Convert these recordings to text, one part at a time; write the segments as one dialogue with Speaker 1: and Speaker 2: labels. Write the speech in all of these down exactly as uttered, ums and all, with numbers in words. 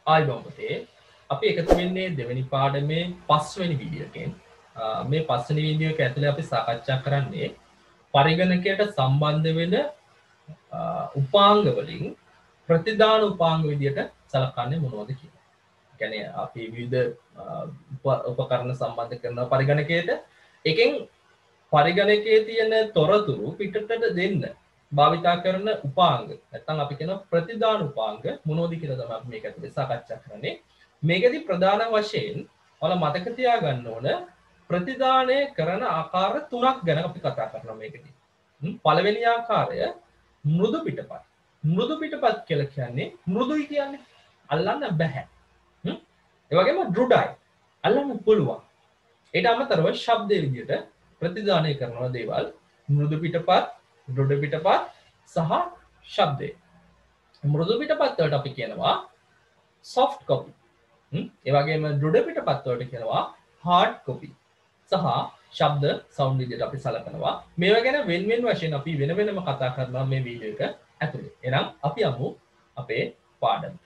Speaker 1: ආයිබෝන් පුතේ අපි එකතු වෙන්නේ දෙවෙනි පාඩමේ පස්වෙනි වීඩියෝ එකෙන් මේ පස්වෙනි වීඩියෝ එක ඇතුලේ අපි සාකච්ඡා කරන්නේ පරිගණකයට සම්බන්ධ වෙන උපාංග වලින් ප්‍රතිදාන උපාංග විදියට සලකන්නේ මොනවද කියලා. ඒ කියන්නේ අපි විවිධ උපකරණ සම්බන්ධ කරන පරිගණකයට එකෙන් පරිගණකයේ තියෙන තොරතුරු පිටතට දෙන්න භාවිතා කරන උපාංග නැත්නම් අපි කියන ප්‍රතිදාන උපාංග මොනවද කියලා තමයි අපි මේක ඇතුලේ සාකච්ඡා කරන්නේ. මේකෙදි ප්‍රධාන වශයෙන් ඔයාලා මතක තියාගන්න ඕන ප්‍රතිදානය කරන ආකාර තුනක් ගැන අපි කතා කරනවා මේකෙදි. පළවෙනි ආකාරය මෘදු පිටපත්. මෘදු පිටපත් කියලා කියන්නේ මෘදුයි කියන්නේ අල්ලන්න බෑ. ඒ වගේම දෘඩයි. අල්ලන්න පුළුවන්. ඊට අමතරව ශබ්දයේ විදිහට ප්‍රතිදානය කරන දේවල් මෘදු පිටපත්, දෘඩ පිටපත් සහ ශබ්දේ. මෘදු පිටපත් වලට අපි කියනවා soft copy. ඒ වගේම දෘඩ පිටපත් වලට කියනවා hard copy. සහ ශබ්ද sound විදිහට අපි සලකනවා. මේවා ගැන වෙන වෙන වශයෙන් අපි වෙන වෙනම කතා කරනවා මේ වීඩියෝ එක ඇතුලේ. එහෙනම් අපි යමු අපේ පාඩමට.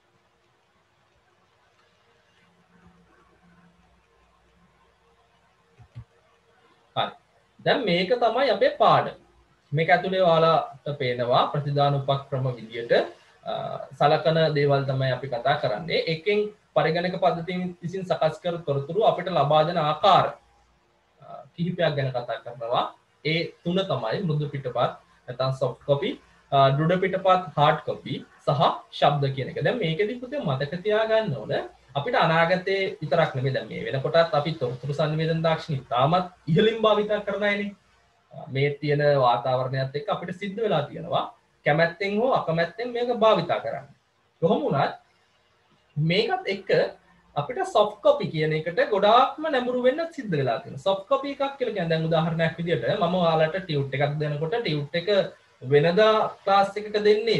Speaker 1: හරි. දැන් මේක තමයි අපේ පාඩම. මේක ඇතුලේ ඔයාලට පේනවා ප්‍රතිදාන උපක්‍රම විදියට සලකන දේවල් තමයි අපි කතා කරන්නේ. එකෙන් පරිගණක පද්ධතියෙන් විසින් සකස් කර තොරතුරු අපිට ලබා දෙන ආකාර කිහිපයක් ගැන කතා කරනවා. ඒ තුන තමයි මෘදු පිටපත් නැත්නම් soft copy, දෘඩ පිටපත් hard copy සහ ශබ්ද කියන එක. දැන් මේකෙදි පුතේ මතක තියාගන්න ඕන අපිට අනාගතයේ විතරක් නෙමෙයි දැන් මේ වෙනකොටත් අපි තොරතුරු සංවේදන තාක්ෂණي තාමත් ඉහළින් භාවිත කරනයිනේ. මේ තියෙන වාතාවරණයත් එක්ක අපිට සිද්ධ වෙලා තියෙනවා කැමැත්තෙන් හෝ අකමැත්තෙන් මේක භාවිතා කරන්න. කොහොම වුණත් මේකත් එක්ක අපිට soft copy කියන එකට ගොඩාක්ම නැඹුරු වෙන්න සිද්ධ වෙලා තියෙනවා. soft copy එකක් කියලා කියන්නේ දැන් උදාහරණයක් විදියට මම ඔයාලට ටියුට් එකක් දෙනකොට ටියුට් එක වෙනදා ක්ලාස් එකක දෙන්නේ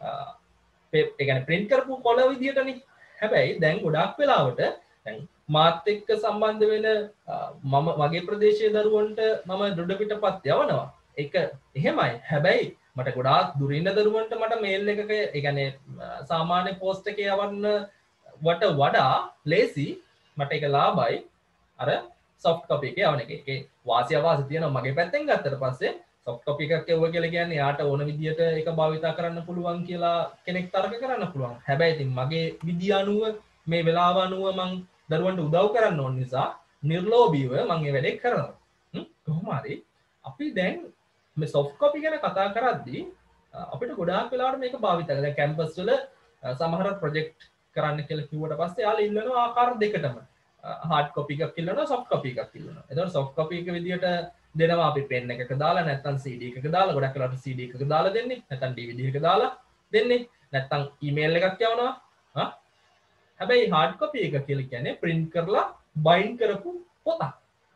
Speaker 1: ඒ කියන්නේ print කරපු කොළ විදියටනේ. හැබැයි දැන් ගොඩාක් වෙලාවට දැන් මාත් එක්ක සම්බන්ධ වෙන මම මගේ ප්‍රදේශයේ දරුවන්ට මම දෘඩ පිටපත් යවනවා. ඒක එහෙමයි. හැබැයි මට ගොඩාක් දුරින් ඉන්න දරුවන්ට මට මේල් එකක ඒ කියන්නේ සාමාන්‍ය පෝස්ට් එකේ යවන්න වට වඩා ලේසි මට ඒක ලාභයි අර soft copy එකේ යවන එක. ඒකේ වාසිය අවාසි තියෙනවා මගේ පැත්තෙන් ගත්තට පස්සේ soft copy එකක් එවුවා කියලා කියන්නේ යාට ඕන විදියට ඒක භාවිතා කරන්න පුළුවන් කියලා කෙනෙක් තර්ක කරන්න පුළුවන්. හැබැයි ඉතින් මගේ විදිය අනුව මේ වෙලාව අනුව මං දරුවන්ට උදව් කරන්න ඕන නිසා නිර්ලෝභීව මම මේ වැඩේ කරනවා. කොහොම හරි අපි දැන් මේ soft copy ගැන කතා කරද්දී අපිට ගොඩාක් වෙලාවට මේක භාවිත කරලා දැන් කැම්පස් වල සමහර ප්‍රොජෙක්ට් කරන්න කියලා කිව්වට පස්සේ යාළුවා ඉල්ලනවා ආකාර දෙකටම hard copy එකක් ඉල්ලනවා soft copy එකක් ඉල්ලනවා. එතකොට soft copy එක විදියට දෙනවා අපි pen එකක දාලා නැත්නම් C D එකක දාලා ගොඩක් වෙලාවට C D එකක දාලා දෙන්නේ නැත්නම් D V D එකක දාලා දෙන්නේ නැත්නම් email එකක් යවනවා. හා හැබැයි hard copy එක කියලා කියන්නේ print කරලා bind කරපු පොතක්.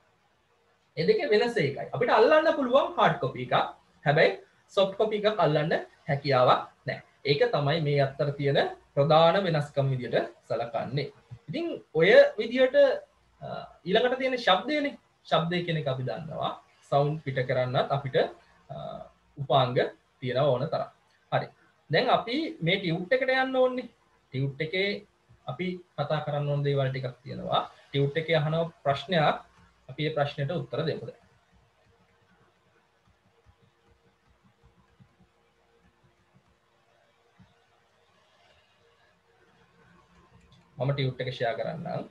Speaker 1: ඒ දෙකේ වෙනස ඒකයි. අපිට අල්ලන්න පුළුවන් hard copy එකක්. හැබැයි soft copy එකක් අල්ලන්න හැකියාවක් නැහැ. ඒක තමයි මේ අතර තියෙන ප්‍රධාන වෙනස්කම් විදියට සලකන්නේ. ඉතින් ඔය විදියට ඊළඟට තියෙන ශබ්දයනේ. ශබ්දය කියන එක අපි දන්නවා. sound පිට කරන්නත් අපිට උපාංග තියෙනවා ඕන තරම්. හරි. දැන් අපි මේ ටියුට් එකට යන්න ඕනේ. ටියුට් එකේ අපි කතා කරන්න ඕන දේවල් ටිකක් තියෙනවා. ටියුට් එකේ අහන ප්‍රශ්නයක් අපි ඒ ප්‍රශ්නෙට උත්තර දෙමු දැන්. මම ටියුට් එක ෂෙයා කරන්නම්.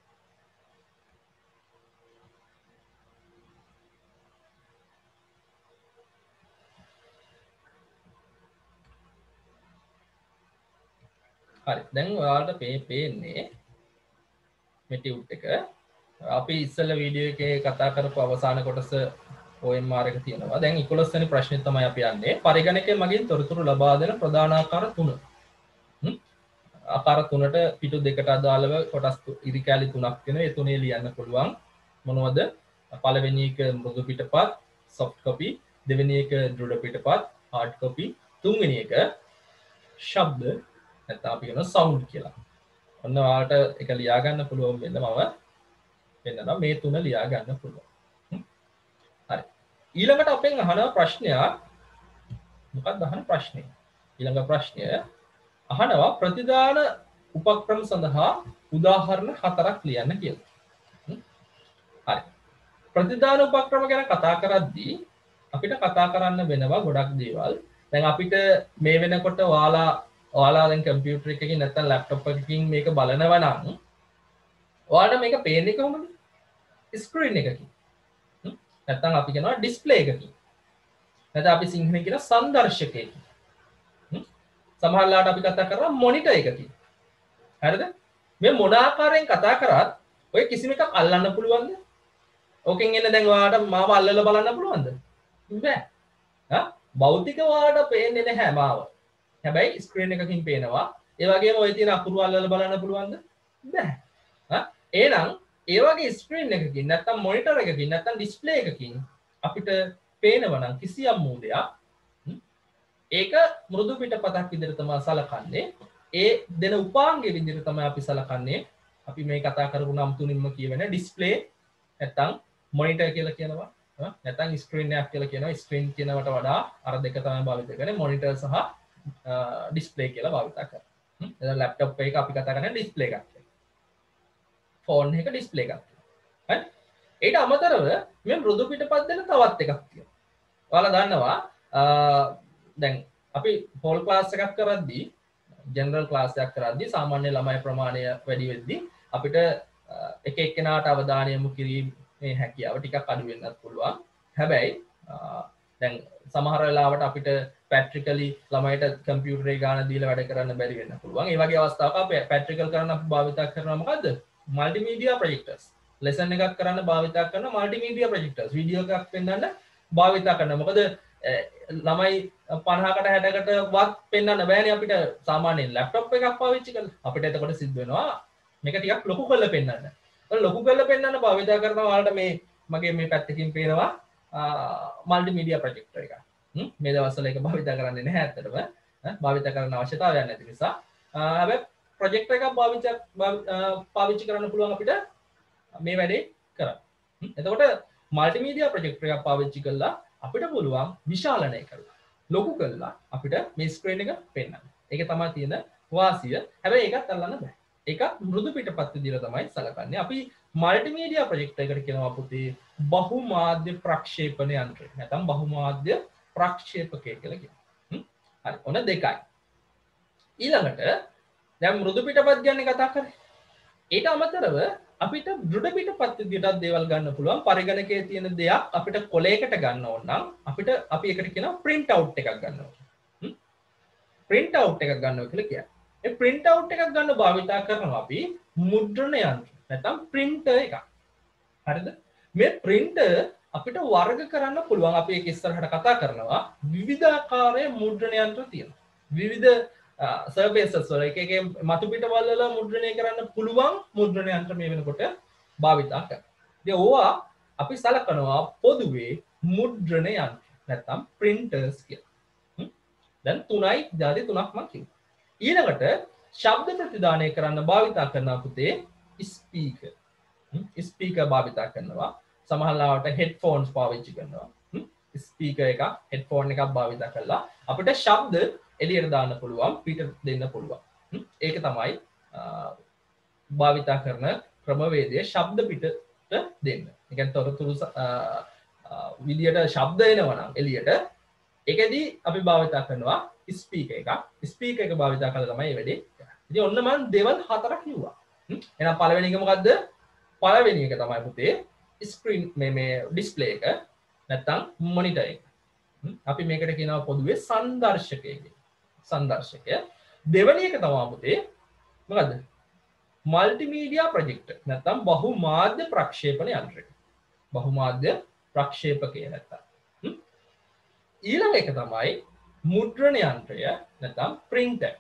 Speaker 1: හරි. දැන් ඔයාලට මේ පේන්නේ මේ ටියුට් එක. අපි ඉස්සෙල්ලා වීඩියෝ එකේ කතා කරපු අවසාන කොටස O M R එක තියෙනවා. දැන් එකොළොස් වෙනි ප්‍රශ්නේ තමයි අපි යන්නේ. පරිගණකයේ මගින් තොරතුරු ලබා දෙන ප්‍රධාන ආකාර තුන. හ්ම්. ආකාර තුනට පිටු දෙකට අදාළව කොටස් ඉරිකැලි තුනක් වෙනවා. ඒ තුනේ ලියන්න පුළුවන්. මොනවද? පළවෙනි එක මෘදු පිටපත් soft copy, දෙවෙනි එක දෘඩ පිටපත් hard copy, තුන්වෙනි එක ශබ්ද නැත්නම් අපි කියන sound කියලා. ඔන්න ඔයාලට ඒක ලියා ගන්න පුළුවන් වෙන්න මම වෙනවා මේ තුන ලියා ගන්න පුළුවන්. හරි. ඊළඟට අපෙන් අහන ප්‍රශ්නයක් මොකක්ද අහන ප්‍රශ්නේ? ඊළඟ ප්‍රශ්නය අහනවා ප්‍රතිදාන උපක්‍රම සඳහා උදාහරණ හතරක් ලියන්න කියලා. හරි. ප්‍රතිදාන උපක්‍රම ගැන කතා කරද්දී අපිට කතා කරන්න වෙනවා ගොඩක් දේවල්. දැන් අපිට මේ වෙනකොට ඔයාලා ඔයාලා දැන් කම්පියුටර් එකකින් නැත්නම් ලැප්ටොප් එකකින් මේක බලනවා නම් ඔයාලට මේක පේන්නේ කොහොමද? ස්ක්‍රීන් එකකින්. නැත්නම් අපි කියනවා ඩිස්ප්ලේ එකකින්. නැත්නම් අපි සිංහලෙන් කියන සංදර්ශකයකින්. සමහරවිට අපි කතා කරනවා මොනිටර් එකකින්. හරිද? මේ මොන ආකාරයෙන් කතා කරත් ඔය කිසිම එකක් අල්ලන්න පුළුවන්ද? ඕකෙන් එන්න දැන් ඔයාලට මාව අල්ලලා බලන්න පුළුවන්ද? බෑ. හා භෞතික ඔයාලට පේන්නේ නැහැ මාව. හැබැයි ස්ක්‍රීන් එකකින් පේනවා. ඒ වගේම ඔය තියෙන අකුරු අල්ලලා බලන්න පුළුවන්ද? බෑ. හා එහෙනම් ඒ වගේ ස්ක්‍රීන් එකකින් නැත්නම් මොනිටර් එකකින් නැත්නම් ඩිස්ප්ලේ එකකින් අපිට පේනවා නම් කිසියම් මූලයක් ඒක මෘදු පිටපතක් විදිහට තමයි සලකන්නේ. ඒ දෙන උපාංගයේ විදිහට තමයි අපි සලකන්නේ. අපි මේ කතා කරපු නම් තුනින්ම කියවෙන ඩිස්ප්ලේ නැත්නම් මොනිටර් කියලා කියනවා. නැත්නම් ස්ක්‍රීන් එකක් කියලා කියනවා. ස්ක්‍රීන් කියනවට වඩා අර දෙක තමයි භාවිත කරන්නේ. මොනිටර් සහ ඩිස්ප්ලේ කියලා භාවිත කරනවා. එතන ලැප්ටොප් එක අපි කතා කරන්නේ ඩිස්ප්ලේ එකක් කියලා. ෆෝන් එක ඩිස්ප්ලේ එකක්. හරි? ඊට අමතරව මේ මෘදු පිටපත් දෙන තවත් එකක් තියෙනවා. ඔයාලා දන්නවා දැන් අපි හෝල් ක්ලාස් එකක් කරද්දී ජෙනරල් ක්ලාස් එකක් කරද්දී සාමාන්‍ය ළමයි ප්‍රමාණය වැඩි වෙද්දී අපිට එක එක්කෙනාට අවධානය යොමු කිරීමේ හැකියාව ටිකක් අඩු වෙන්නත් පුළුවන්. හැබැයි දැන් සමහර වෙලාවට අපිට පැට්‍රිකලි ළමයිට කම්පියුටරේ ගාන දීලා වැඩ කරන්න බැරි වෙන්න පුළුවන්. ඒ වගේ අවස්ථාවක අපි පැට්‍රිකල් කරන්න අපි භාවිත කරනවා මොකද්ද? Multimedia projectors. ලෙසන් එකක් කරන්න භාවිත කරන මල්ටිමීඩියා ප්‍රොජෙක්ටර්ස්. වීඩියෝ එකක් පෙන්වන්න භාවිත කරනවා. මොකද ළමයි පනහකට හැටකට වත් පෙන්වන්න බෑනේ අපිට සාමාන්‍යයෙන් ලැප්ටොප් එකක් පාවිච්චි කරලා. අපිට එතකොට සිද්ධ වෙනවා මේක ටිකක් ලොකු කරලා පෙන්වන්න. ඒක ලොකු කරලා පෙන්වන්න භාවිත කරනවා ඔයාලට මේ මගේ මේ පැත්තකින් පේනවා මල්ටිමීඩියා ප්‍රොජෙක්ටර් එකක්. මේ දවස්වල ඒක භාවිත කරන්නේ නැහැ ඇත්තටම. භාවිත කරන්න අවශ්‍යතාවයක් නැති නිසා. හැබැයි ප්‍රොජෙක්ටර් එකක් භාවිත පාවිච්චි කරන්න පුළුවන් අපිට මේ වැඩේ කරන්න. එතකොට මල්ටිමීඩියා ප්‍රොජෙක්ටර් එකක් පාවිච්චි කළා අපිට පුළුවන් විශාලනය කරලා ලොකු කළා අපිට මේ ස්ක්‍රීන් එක පෙන්වන්න. ඒක තමයි තියෙන වාසිය. හැබැයි ඒකත් අල්ලන්න බෑ. ඒක මෘදු පිටපත් විදිහට තමයි සලකන්නේ. අපි මල්ටිමීඩියා ප්‍රොජෙක්ටර් එකට කියනවා පුතේ බහුමාධ්‍ය ප්‍රක්ෂේපණ යන්ත්‍රය. නැත්නම් බහුමාධ්‍ය ප්‍රක්ෂේපකය කියලා කියනවා. හරි. ඔන්න දෙකයි. ඊළඟට දැන් මෘදු පිටපත් ගැන කතා කරේ. ඊට අමතරව අපිට දෘඩ පිටපත් විදිහට දේවල් ගන්න පුළුවන්. පරිගණකයේ තියෙන දෙයක් අපිට කොලයකට ගන්න ඕන නම් අපිට අපි ඒකට කියනවා print out එකක් ගන්න ඕන. print out එකක් ගන්නවා කියලා කියන්නේ. ඒ print out එකක් ගන්න භාවිතා කරනවා අපි මුද්‍රණ යන්ත්‍ර නැත්නම් printer එකක්. හරිද? මේ printer අපිට වර්ග කරන්න පුළුවන්. අපි ඒක ඉස්සරහට කතා කරනවා. විවිධාකාරයේ මුද්‍රණ යන්ත්‍ර තියෙනවා. විවිධ සර්ෆේසස් වල එක එක මතු පිටවල් වල මුද්‍රණය කරන්න පුළුවන් මුද්‍රණ යන්ත්‍ර මේ වෙනකොට භාවිතා කරනවා. ඉතින් ඕවා අපි සලකනවා පොදුවේ මුද්‍රණ යන්ත්‍ර නැත්නම් printers කියලා. දැන් තුනයි ಜಾති තුනක් මම කිව්වා. ඊළඟට ශබ්ද ප්‍රතිදානය කරන්න භාවිතා කරන පුතේ ස්පීකර්. ස්පීකර් භාවිතා කරනවා. සමහරවිට හෙඩ්ෆෝන්ස් පාවිච්චි කරනවා. ස්පීකර් එකක් හෙඩ්ෆෝන් එකක් භාවිතා කරලා අපිට ශබ්ද එළියට දාන්න පුළුවන් පිට දෙන්න පුළුවන්. ඒක තමයි භාවිතා කරන ක්‍රමවේදය ශබ්ද පිටට දෙන්න. ඒ කියන්නේ තොරතුරු විදියට ශබ්ද එනවා නම් එළියට ඒකෙදි අපි භාවිතා කරනවා ස්පීකර් එකක්. ස්පීකර් එක භාවිතා කරලා තමයි මේ වැඩේ කරන්නේ. ඉතින් ඔන්න මම දේවල් හතරක් කිව්වා. එහෙනම් පළවෙනි එක මොකද්ද? පළවෙනි එක තමයි පුතේ ස්ක්‍රීන් මේ මේ ඩිස්ප්ලේ එක නැත්තම් මොනිටර් එක. අපි මේකට කියනවා පොදුවේ සංදර්ශකය කියලා. සංදර්ශකය. දෙවෙනි එක තමයි පුතේ මොකද්ද? මල්ටිමීඩියා ප්‍රොජෙක්ටර් නැත්නම් බහුමාධ්‍ය ප්‍රක්ෂේපණ යන්ත්‍රය. බහුමාධ්‍ය ප්‍රක්ෂේපකය නැත්තම්. ඊළඟ එක තමයි මුද්‍රණ යන්ත්‍රය නැත්නම් printer.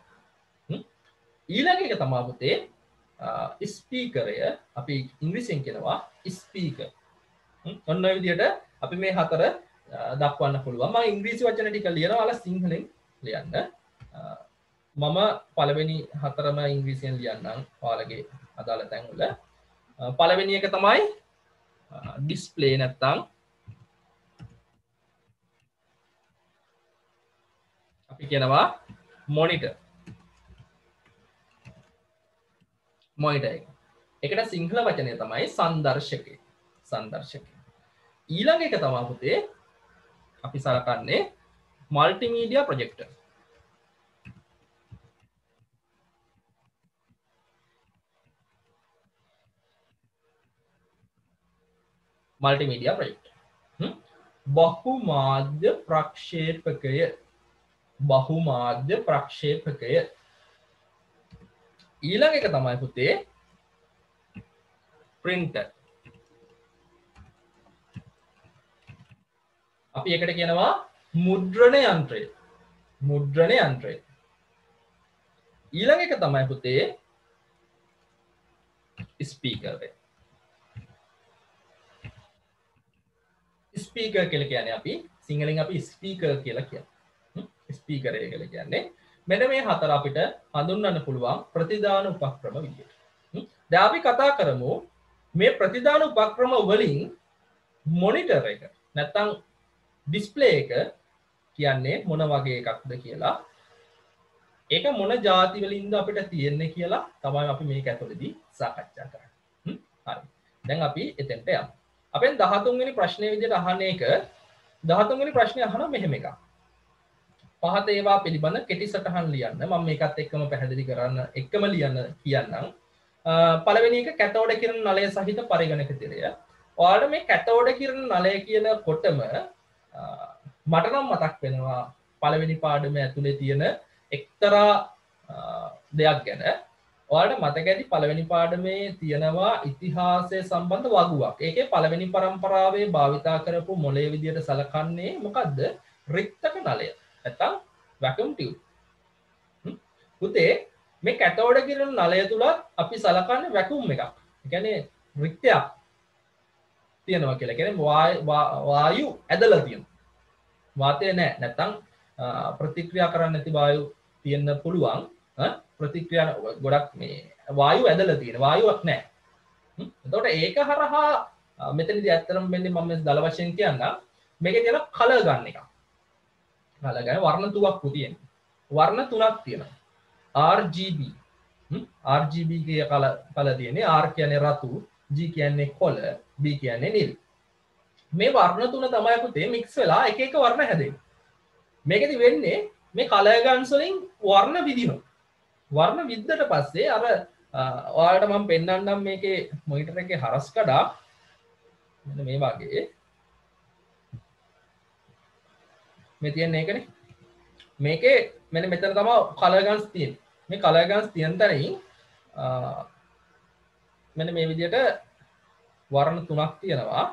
Speaker 1: ඊළඟ එක තමයි පුතේ ස්පීකරය. අපි ඉංග්‍රීසියෙන් කියනවා ස්පීකර්. ඔන්න ඔය විදිහට අපි මේ හතර දක්වන්න පුළුවන්. මම ඉංග්‍රීසි වචන ටික ලියනවා. ඔයාලා සිංහලෙන් ලියන්න. මම පළවෙනි හතරම ඉංග්‍රීසියෙන් ලියන්නම් ඔයාලගේ අදාළ තැන් වල. පළවෙනි එක තමයි ඩිස්ප්ලේ නැත්තම් අපි කියනවා මොනිටර්. මොනිටර් එක. ඒකට සිංහල වචනය තමයි සංදර්ශකය. සංදර්ශකය. ඊළඟ එක තමයි පුතේ අපි සලකන්නේ මල්ටිමීඩියා ප්‍රොජෙක්ටර්. Multimedia projector. බහුමාධ්‍ය ප්‍රක්ෂේපකය. බහුමාධ්‍ය ප්‍රක්ෂේපකය. ඊළඟ එක තමයි පුතේ printer. අපි එකට කියනවා මුද්‍රණ යන්ත්‍රය. මුද්‍රණ යන්ත්‍රය. ඊළඟ එක තමයි පුතේ ස්පීකර් එක. ස්පීකර් කියලා කියන්නේ අපි සිංහලෙන් අපි ස්පීකර් කියලා කියනවා. ස්පීකර් එක කියලා කියන්නේ මෙන්න මේ හතර අපිට හඳුන්වන්න පුළුවන් ප්‍රතිදාන උපක්‍රම විදියට. දැන් අපි කතා කරමු මේ ප්‍රතිදාන උපක්‍රම වලින් මොනිටර් එක නැත්තම් ඩිස්ප්ලේ එක කියන්නේ මොන වගේ එකක්ද කියලා. ඒක මොන ಜಾති වලින්ද අපිට තියෙන්නේ කියලා තමයි අපි මේක ඇතුළේදී සාකච්ඡා කරන්නේ. හරි. දැන් අපි එතෙන්ට යමු. අපෙන් දහතුන් වෙනි ප්‍රශ්නයේ විදිහට අහන එක දහතුන් වෙනි ප්‍රශ්නේ අහන මෙහෙම එකක්. පහත ඒවා පිළිබඳ කෙටි සටහන් ලියන්න. මම මේකත් එක්කම පැහැදිලි කරන්න එක්කම ලියන්න කියන්නම්. පළවෙනි එක කැතෝඩ කිරණ නලය සහිත පරිගණක තිරය. ඔයාලට මේ කැතෝඩ කිරණ නලය කියනකොටම මට නම් මතක් වෙනවා පළවෙනි පාඩම ඇතුලේ තියෙන එක්තරා දෙයක් ගැන. ඔයාලට මතක ඇති පළවෙනි පාඩමේ තියෙනවා ඉතිහාසය සම්බන්ධ වගුවක්. ඒකේ පළවෙනි පරම්පරාවේ භාවිතා කරපු මොලේ විදියට සලකන්නේ මොකද්ද? රික්තක නලය. නැත්තම් වැකියුම් ටියුබ්. පුතේ මේ කැතෝඩ කිරණ නලය තුලත් අපි සලකන්නේ වැකියුම් එකක්. ඒ කියන්නේ රික්තයක් තියෙනවා කියලා. කියන්නේ වායු ඇදලා තියෙනවා. වාතය නැහැ. නැත්තම් ප්‍රතික්‍රියා කරන්න නැති වායු තියෙන්න පුළුවන්. ප්‍රතික්‍රියා ගොඩක් මේ වායු ඇදලා තියෙන වායුවක් නැහැ. එතකොට ඒක හරහා මෙතනදී ඇත්තටම වෙන්නේ මම දල වශයෙන් කියන්නම් මේකේ තියෙන කලර් ගන්න එක. කලර් ගන්න වර්ණ තුනක් තියෙනවා. වර්ණ තුනක් තියෙනවා. R G B. R G B කිය කලර් කලර් තියෙන්නේ. R කියන්නේ රතු, G කියන්නේ කොළ, B කියන්නේ නිල්. මේ වර්ණ තුන තමයි පුතේ මික්ස් වෙලා එක එක වර්ණ හැදෙන්නේ. මේකෙදි වෙන්නේ මේ කලර් ගන්ස් වලින් වර්ණ විදිනවා. වර්ණ විද්දට පස්සේ අර ඔයාලට මම පෙන්නන්නම් මේකේ මොනිටර් එකේ හරස් කඩක් මෙන්න මේ වගේ මේ තියෙන එකනේ. මේකේ මෙන්න මෙතන තමයි කලර් ගන්ස් තියෙන්නේ. මේ කලර් ගන්ස් තියෙන තැනින් මෙන්න මේ විදිහට වර්ණ තුනක් තියෙනවා.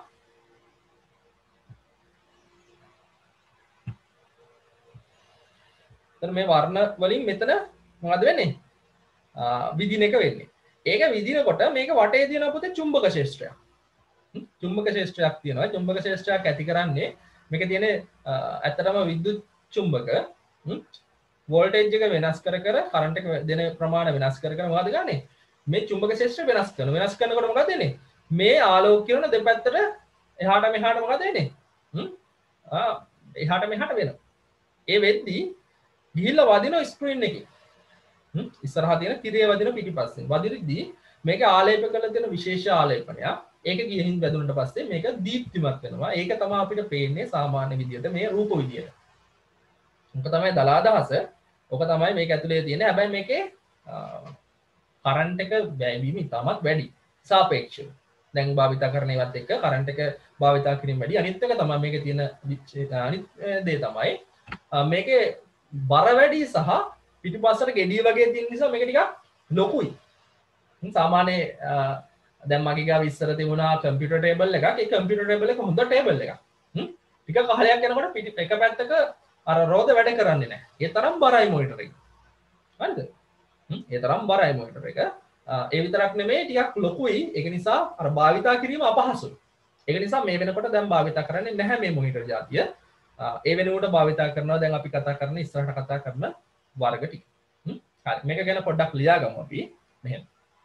Speaker 1: එතන මේ වර්ණ වලින් මෙතන මොකද වෙන්නේ? විදින එක වෙන්නේ. ඒක විදිනකොට මේක වටේ තියෙන පුතේ චුම්බක ක්ෂේත්‍රයක්. චුම්බක ක්ෂේත්‍රයක් තියෙනවා. චුම්බක ක්ෂේත්‍රයක් ඇති කරන්නේ මේකේ තියෙන ඇත්තටම විද්‍යුත් චුම්බක වෝල්ටේජ් එක වෙනස් කර කර කරන්ට් එක දෙන ප්‍රමාණය වෙනස් කර කර මොකද ගන්නෙ? මේ චුම්බක ක්ෂේත්‍රය වෙනස් කරනවා. වෙනස් කරනකොට මොකද වෙන්නේ? මේ ආලෝක කිරණ දෙපැත්තට එහාට මෙහාට මොකද වෙන්නේ? හ්ම් ආ එහාට මෙහාට වෙනවා. ඒ වෙද්දී ගිහිල්ලා වදින ස්ක්‍රීන් එකේ ඉස්සරහා තියෙන තිරේ වදින පිටිපස්සෙන් වදිනදී මේක ආලේප කරලා තියෙන විශේෂ ආලේපනයක්. ඒක ගිහින් වැදුනට පස්සේ මේක දීප්තිමත් වෙනවා. ඒක තමයි අපිට පේන්නේ සාමාන්‍ය විදියට මේ රූප විදියට. ඔක තමයි දල අදහස. ඔක තමයි මේක ඇතුලේ තියෙන්නේ. හැබැයි මේකේ කරන්ට් එක වැයවීම ඉතාමත් වැඩි. සාපේක්ෂව. දැන් භාවිතා කරන ඒවත් එක්ක කරන්ට් එක භාවිතා කිරීම වැඩි. අනිත් එක තමයි මේකේ තියෙන අනිත් දේ තමයි මේකේ බර වැඩි සහ පිටිපස්සට ගෙඩිය වගේ තියෙන නිසා මේක ටිකක් ලොකුයි. සාමාන්‍ය දැන් මගේ ගාව ඉස්සර තිබුණා කම්පියුටර් ටේබල් එකක්. ඒ කම්පියුටර් ටේබල් එක හොඳ ටේබල් එකක්. හ්ම් ටික කාලයක් යනකොට පිටි එක පැත්තක අර රෝද වැඩ කරන්නේ නැහැ. ඒ තරම් බරයි මොනිටර් එක. හරිද? හ්ම් ඒ තරම් බරයි මොනිටර් එක. ඒ විතරක් නෙමෙයි ටිකක් ලොකුයි. ඒක නිසා අර භාවිතා කිරීම අපහසුයි. ඒක නිසා මේ වෙනකොට දැන් භාවිතා කරන්නේ නැහැ මේ මොනිටර් జాතිය. ඒ වෙනුවට භාවිතා කරනවා දැන් අපි කතා කරන ඉස්සරහට කතා කරන වර්ග ටික. හරි මේක ගැන පොඩ්ඩක් ලියාගමු අපි. මෙහෙම.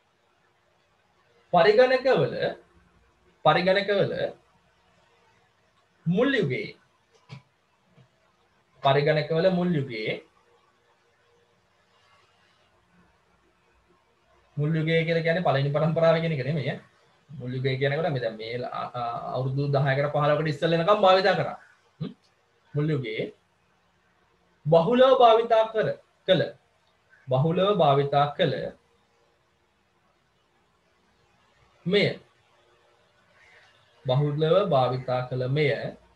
Speaker 1: පරිගණකවල පරිගණකවල මුල් යුගයේ පරිගණකවල මුල් යුගයේ මුල් යුගය කියලා කියන්නේ පළවෙනි පරම්පරාව කියන එක නෙමෙයි. මුල් යුගය කියනකොට මේ දැන් මේ අවුරුදු දහයකට පහළොවකට ඉස්සෙල්ලා එනකම් භාවිතා කරා. මුල් යුගයේ බහුලව භාවිතා කර කළ බහුලව භාවිතා කළ මෙය බහුලව භාවිතා කළ මෙය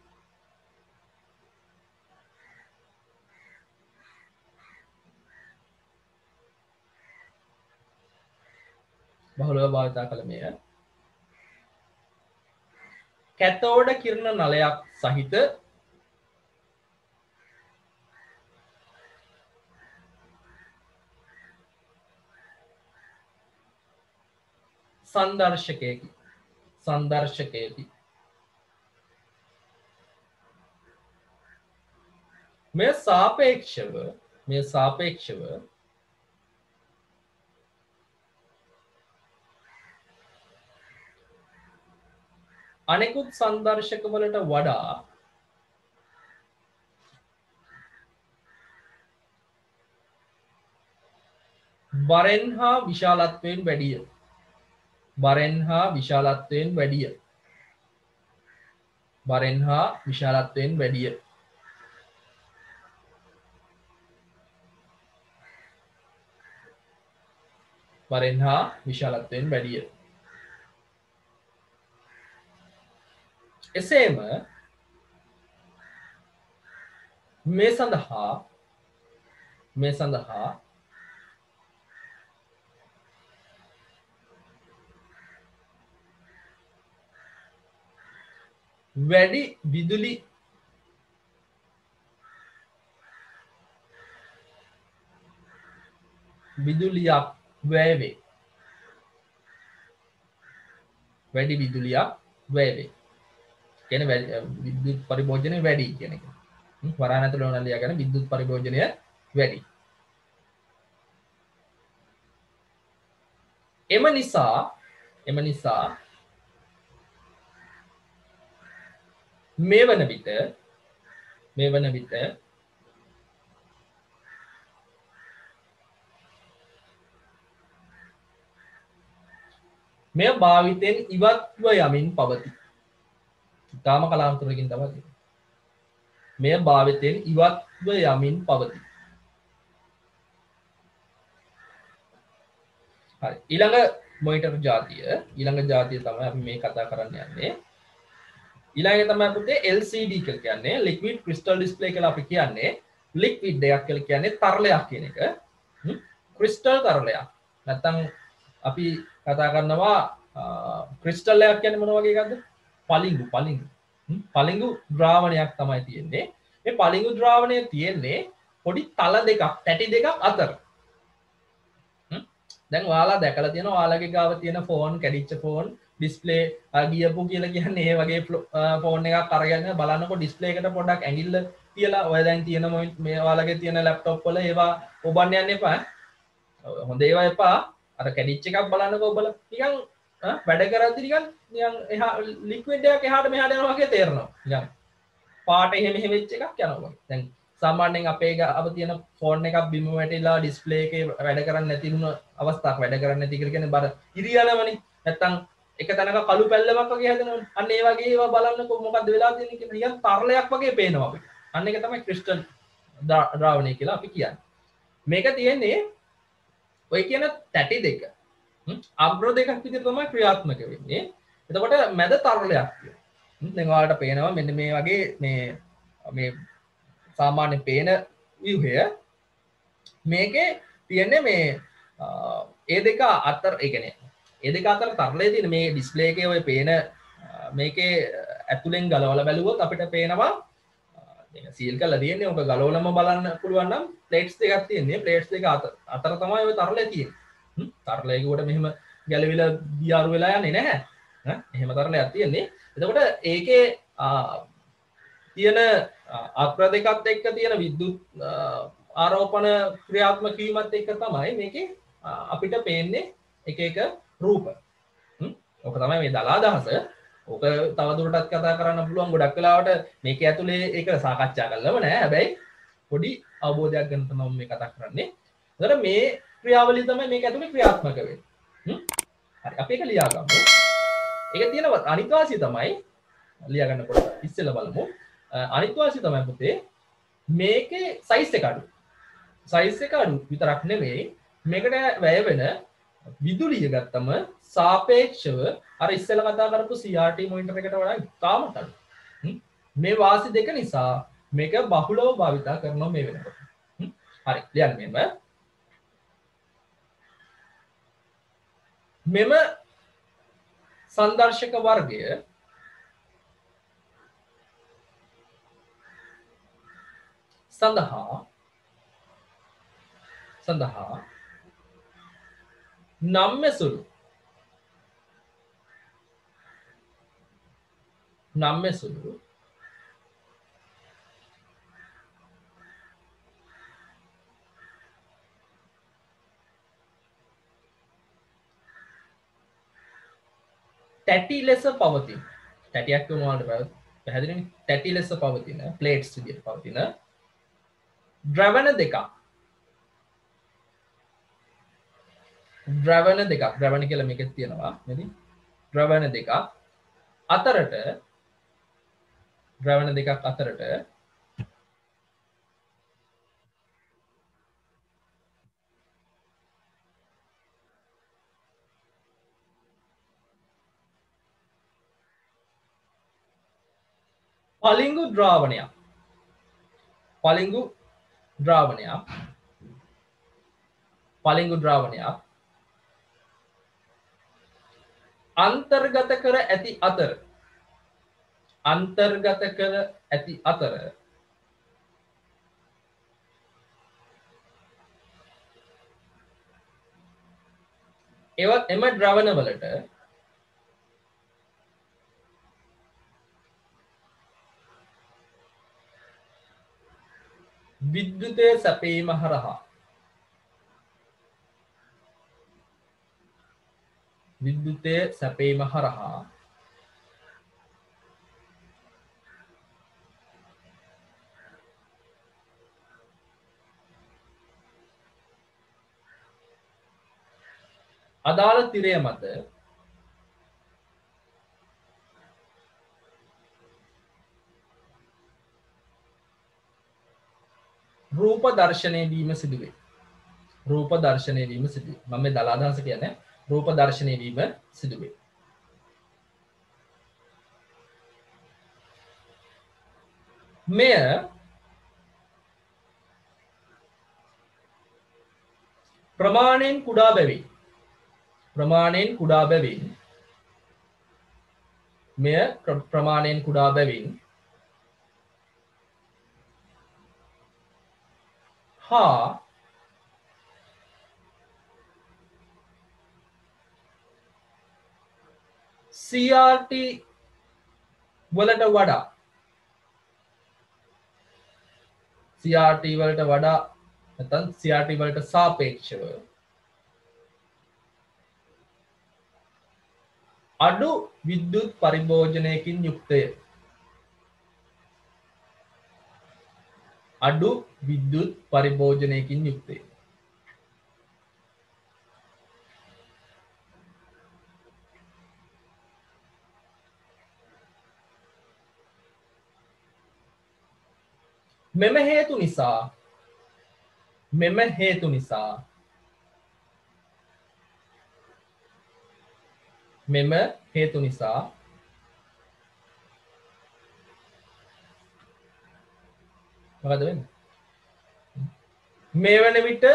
Speaker 1: බහුලව භාවිතා කළ මෙය කැතෝඩ කිරණ නලයක් සහිත සංදර්ශකයකි සංදර්ශකයකි මේ සාපේක්ෂව මේ සාපේක්ෂව අනෙකුත් සංදර්ශකවලට වඩා බරෙන් හා විශාලත්වයෙන් වැඩිය බරෙන් හා විශාලත්වයෙන් වැඩිය බරෙන් හා විශාලත්වයෙන් වැඩිය බරෙන් හා විශාලත්වයෙන් වැඩිය එසේම මේ සඳහා මේ සඳහා වැඩි විදුලි විදුලියක් වැය වේ වැඩි විදුලියක් වැය වේ කියන්නේ විද්‍යුත් පරිභෝජනය වැඩි කියන එක. වරාණ ඇතුළේ උනන් ලියාගෙන විද්‍යුත් පරිභෝජනය වැඩි. එම නිසා එම නිසා මේ වන විට මේ වන විට මෙය භාවිතයෙන් ඉවත්ව යමින් පවතී. ඉතාම කලාතුරකින් තමයි තියෙන්නේ. මෙය භාවිතයෙන් ඉවත්ව යමින් පවතී. හරි. ඊළඟ මොනිටර් જાතිය ඊළඟ જાතිය තමයි අපි මේ කතා කරන්න යන්නේ. ඊළඟ තමයි පුතේ L C D කියලා කියන්නේ liquid crystal display කියලා අපි කියන්නේ liquid එකක් කියලා කියන්නේ තරලයක් කියන එක. crystal තරලයක්. නැත්තම් අපි කතා කරනවා crystal එකක් කියන්නේ මොන වගේ එකක්ද? පලිඟු පලිඟු. පලිඟු ද්‍රාවණයක් තමයි තියෙන්නේ. මේ පලිඟු ද්‍රාවණය තියෙන්නේ පොඩි තල දෙකක්, තැටි දෙකක් අතර. දැන් ඔයාලා දැකලා තියෙනවා ඔයාලගේ ගාව තියෙන ෆෝන්, කැඩිච්ච ෆෝන් ඩිස්ප්ලේ ගියපු කියලා කියන්නේ ඒ වගේ ෆෝන් එකක් අරගෙන බලනකො ඩිස්ප්ලේ එකට පොඩ්ඩක් ඇඟිල්ල තියලා ඔය දැන් තියෙන මේ ඔයාලගේ තියෙන ලැප්ටොප් වල ඒවා ඔබන්න යන්න එපා. හොඳ ඒවා එපා. අර කැඩිච්ච එකක් බලනකො ඔබලා නිකන් වැඩ කරද්දි නිකන් නිකන් එහා ලික්විඩ් එකක් එහාට මෙහාට යනවා වගේ තේරෙනවා. නිකන් පාට එහෙම එහෙම වෙච්ච එකක් යනවා වගේ. දැන් සාමාන්‍යයෙන් අපේ ගාව තියෙන ෆෝන් එකක් බිම වැටිලා ඩිස්ප්ලේ එකේ වැඩ කරන්නේ නැති වුණ අවස්ථාවක් වැඩ කරන්නේ නැති කියලා කියන්නේ බර ඉරියනවනේ. නැත්තම් එක තැනක කළු පැල්ලමක් වගේ හැදෙනවනේ. අන්න ඒ වගේ ඒවා බලන්නකො මොකද්ද වෙලා තියෙන්නේ කියලා නිකන් තරලයක් වගේ පේනවා අපිට. අන්න ඒක තමයි ක්‍රිස්ටල් ද්‍රාවණය කියලා අපි කියන්නේ. මේක තියෙන්නේ ඔය කියන තැටි දෙක. අග්‍ර දෙකක් විදිහට තමයි ක්‍රියාත්මක වෙන්නේ. එතකොට මැද තරලයක් තියෙනවා. දැන් ඔයාලට පේනවා මෙන්න මේ වගේ මේ මේ සාමාන්‍ය පේන ව්‍යුහය මේකේ තියෙන්නේ මේ ඒ දෙක අතර ඒ කියන්නේ ඒ දෙක අතර තරලයේ තියෙන මේ ඩිස්ප්ලේ එකේ ඔය පේන මේකේ ඇතුලෙන් ගලවලා බැලුවොත් අපිට පේනවා දැන් සීල් කරලා තියෙන්නේ ඔක ගලවලම බලන්න පුළුවන් නම් ප්ලේට්ස් දෙකක් තියෙන්නේ ප්ලේට්ස් දෙක අතර අතර තමයි ඔය තරලය තියෙන්නේ. තරලයක උඩ මෙහෙම ගැලවිලා දියාරු වෙලා යන්නේ නැහැ. ඈ එහෙම තරලයක් තියෙන්නේ. එතකොට ඒකේ තියෙන අග්‍ර දෙකත් එක්ක තියෙන විද්‍යුත් ආරෝපණ ක්‍රියාත්මක වීමත් එක්ක තමයි මේකේ අපිට පේන්නේ එක එක රූප. ඔක තමයි මේ දලා අදහස. ඔක තවදුරටත් කතා කරන්න පුළුවන් ගොඩක් වෙලාවට මේක ඇතුලේ ඒක සාකච්ඡා කරලම නෑ. හැබැයි පොඩි අවබෝධයක් ගන්න තමයි මේ කතා කරන්නේ. එතකොට මේ ක්‍රියාවලිය තමයි මේක ඇතුලේ ක්‍රියාත්මක වෙන්නේ. හ්ම් හරි අපි ඒක ලියා ගමු. ඒක තියෙන අනිත් වාසිය තමයි ලියා ගන්න පොඩ්ඩක් ඉස්සෙල්ලා බලමු. අනිත් වාසිය තමයි පුතේ මේකේ සයිස් එක අඩු. සයිස් එක අඩු විතරක් නෙමෙයි මේකට වැය වෙන විදුලිය ගත්තම සාපේක්ෂව අර ඉස්සෙල්ලා කතා කරපු C R T මොනිටර් එකට වඩා ඉතාමත් අඩු. මේ වාසි දෙක නිසා මේක බහුලව භාවිතා කරනවා මේ වෙනකොට. හරි ලියන්න මෙන්න. මෙම සංදර්ශක වර්ගය සඳහා සඳහා නම්මෙසුළු නම්මෙසුළු තැටි ලෙස පවතින තැටියක් මොනවලට පැහැදිලිනේ තැටි ලෙස පවතින ප්ලේට්ස් විදිහට පවතින ද්‍රවණ දෙකක් ද්‍රවණ දෙකක් ද්‍රවණ කියලා මේකෙත් තියෙනවා නේද ද්‍රවණ දෙකක් අතරට ද්‍රවණ දෙකක් අතරට පලිංගු ද්‍රාවණයක් පලිංගු ද්‍රාවණයක් පලිංගු ද්‍රාවණයක් අන්තර්ගත කර ඇති අතර අන්තර්ගත කර ඇති අතර එව එම ද්‍රවණ වලට විද්‍යුතය සැපීම හරහා විද්‍යුතය සැපීම හරහා අදාළ තිරය මත රූප දර්ශනය වීම සිදුවේ. රූප දර්ශනය වීම සිදුවේ. මම මේ දල අදහස කියන්නේ රූප දර්ශනය වීම සිදුවේ. මෙය ප්‍රමාණයෙන් කුඩා බැවින් ප්‍රමාණයෙන් කුඩා බැවින් මෙය ප්‍රමාණයෙන් කුඩා බැවින් හා C R T වලට වඩා C R T වලට වඩා නැත්නම් C R T වලට සාපේක්ෂව අඩු විද්‍යුත් පරිභෝජනයකින් යුක්තය. අඩු විද්‍යුත් පරිභෝජනයකින් යුක්තය. මෙම හේතු නිසා මෙම හේතු නිසා මෙම හේතු නිසා මොකද වෙන්නේ? මේ වන විට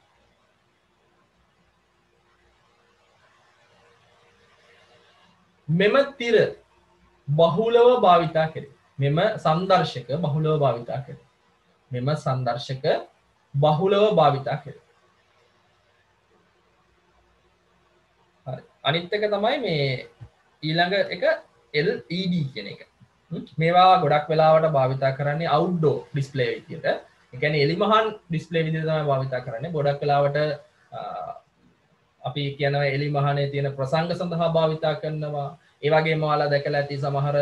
Speaker 1: මෙම තිර බහුලව භාවිතා කෙරේ. මෙම සංදර්ශක බහුලව භාවිතා කෙරේ. මෙම සංදර්ශක බහුලව භාවිතා කෙරේ. හරි. අනිත් එක තමයි මේ ඊළඟ එක L E D කියන එක. මේවා ගොඩක් වෙලාවට භාවිතා කරන්නේ අවුට්ඩෝර් ඩිස්ප්ලේ විදියට. ඒ කියන්නේ එලිමහන් ඩිස්ප්ලේ විදියට තමයි භාවිතා කරන්නේ. ගොඩක් වෙලාවට අපි කියනවා එලිමහනේ තියෙන ප්‍රසංග සඳහා භාවිතා කරනවා. ඒ වගේම ඔයාලා දැකලා ඇති සමහර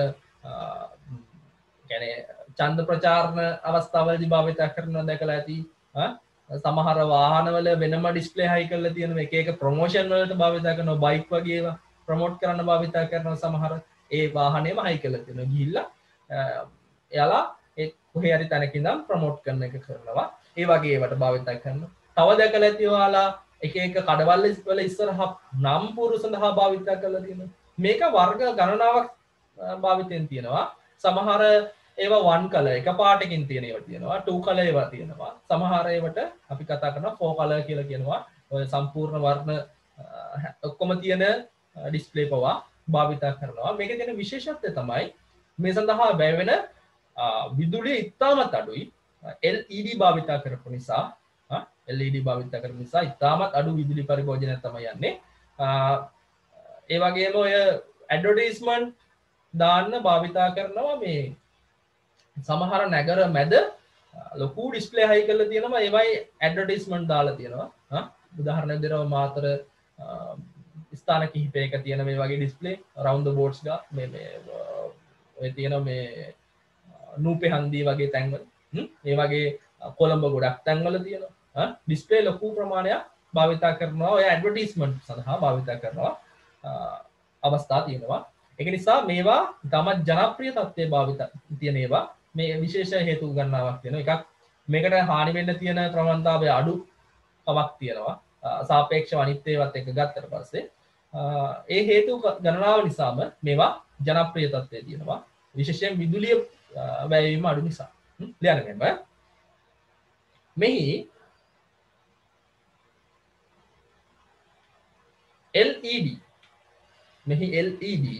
Speaker 1: කියන්නේ ඡන්ද ප්‍රචාරණ අවස්ථාවලදී භාවිතා කරනවා දැකලා ඇති. සමහර වාහනවල වෙනම ඩිස්ප්ලේ හයි කරලා තියෙන එක එක ප්‍රොමෝෂන් වලට භාවිත කරනවා බයික් වගේ ඒවා ප්‍රොමෝට් කරන්න භාවිත කරනවා සමහර ඒ වාහනේම හයි කරලා තියෙනවා ගිහිල්ලා එයාලා ඒ කොහේ හරි තැනක ඉඳන් ප්‍රොමෝට් කරන එක කරනවා ඒ වගේ ඒවට භාවිත කරනවා තව දැකලා ඇති ඔයාලා එක එක කඩවල වල ඉස්සරහා නම් පුරු සඳහා භාවිත කරලා තියෙනවා මේක වර්ග ගණනාවක් භාවිතයෙන් තියෙනවා සමහර ඒවා වන් කලර් එක පාටකින් තියෙන ඒවා තියෙනවා ටූ කලර් ඒවා තියෙනවා සමහර ඒවට අපි කතා කරනවා ෆෝර් කලර් කියලා කියනවා ඔය සම්පූර්ණ වර්ණ ඔක්කොම තියෙන ඩිස්ප්ලේ පවා භාවිත කරනවා මේකේ තියෙන විශේෂත්වය තමයි මේ සඳහා වැය වෙන විදුලිය ඉතාමත් අඩුයි L E D භාවිත කරපු නිසා L E D භාවිත කරපු නිසා ඉතාමත් අඩු විදුලි පරිභෝජනයක් තමයි යන්නේ ඒ වගේම ඔය ඇඩ්වර්ටයිස්මන්ට් දාන්න භාවිත කරනවා මේ සමහර නැගර මැද ලොකු ඩිස්ප්ලේ හයි කරලා තියෙනවා ඒවයි ඇඩ්වර්ටයිස්මන්ට් දාලා තියෙනවා උදාහරණයක් දෙනවා මාතර ස්ථාන කිහිපයක තියෙන මේ වගේ ඩිස්ප්ලේ රවුන්ඩ් ද බෝඩ්ස් ගා මේ මේ ඔය තියෙන මේ නූපේ හන්දිය වගේ තැන්වල මේ වගේ කොළඹ ගොඩක් තැන්වල තියෙනවා ඩිස්ප්ලේ ලොකු ප්‍රමාණයක් භාවිත කරනවා ඔය ඇඩ්වර්ටයිස්මන්ට් සඳහා භාවිත කරනවා අවස්ථා තියෙනවා ඒක නිසා මේවා තමත් ජනප්‍රිය තත්ත්වයේ භාවිත තියෙන ඒවා මේ විශේෂ හේතු ගණනාවක් තියෙනවා එකක් මේකට හානි වෙන්න තියෙන ප්‍රවණතාවය අඩු කමක් තියෙනවා සාපේක්ෂව අනිත් ඒවාත් එක්ක ගත්තට පස්සේ ඒ හේතු ගණනාව නිසාම මේවා ජනප්‍රිය තත්ත්වයේ තියෙනවා විශේෂයෙන් විදුලිය වැයවීම අඩු නිසා ලියන්න මෙන්න මෙහි L E D මෙහි L E D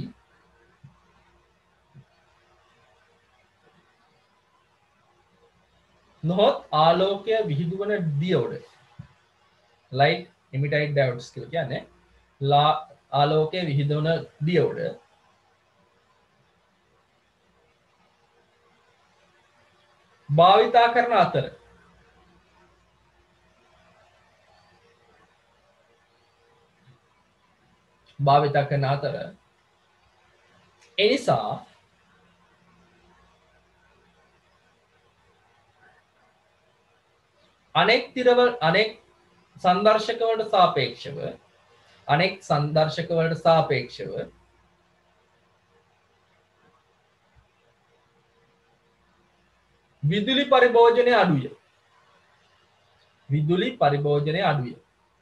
Speaker 1: නොහොත් ආලෝකය විහිදුවන දියෝඩ light emitted diodes කියලා කියන්නේ ලා ආලෝකය විහිදුවන දියෝඩ භාවිතා කරන අතර භාවිතා කරන අතර එනිසා අනෙක් තිරවල අනෙක් සංදර්ශකවලට සාපේක්ෂව අනෙක් සංදර්ශකවලට සාපේක්ෂව විදුලි පරිභෝජනය අඩුය විදුලි පරිභෝජනය අඩුය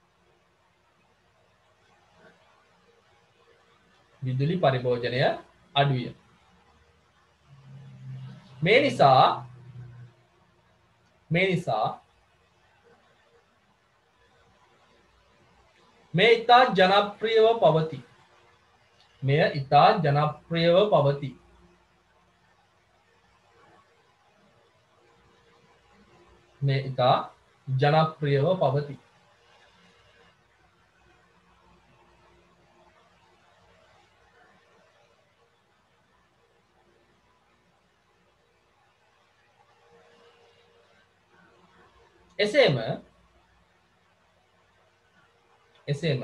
Speaker 1: විදුලි පරිභෝජනය අඩුය මේ නිසා මේ නිසා මේ ඉතා ජනප්‍රියව පවතී මෙය ඉතා ජනප්‍රියව පවතී මේ ඉතා ජනප්‍රියව පවතී එසේම එසේම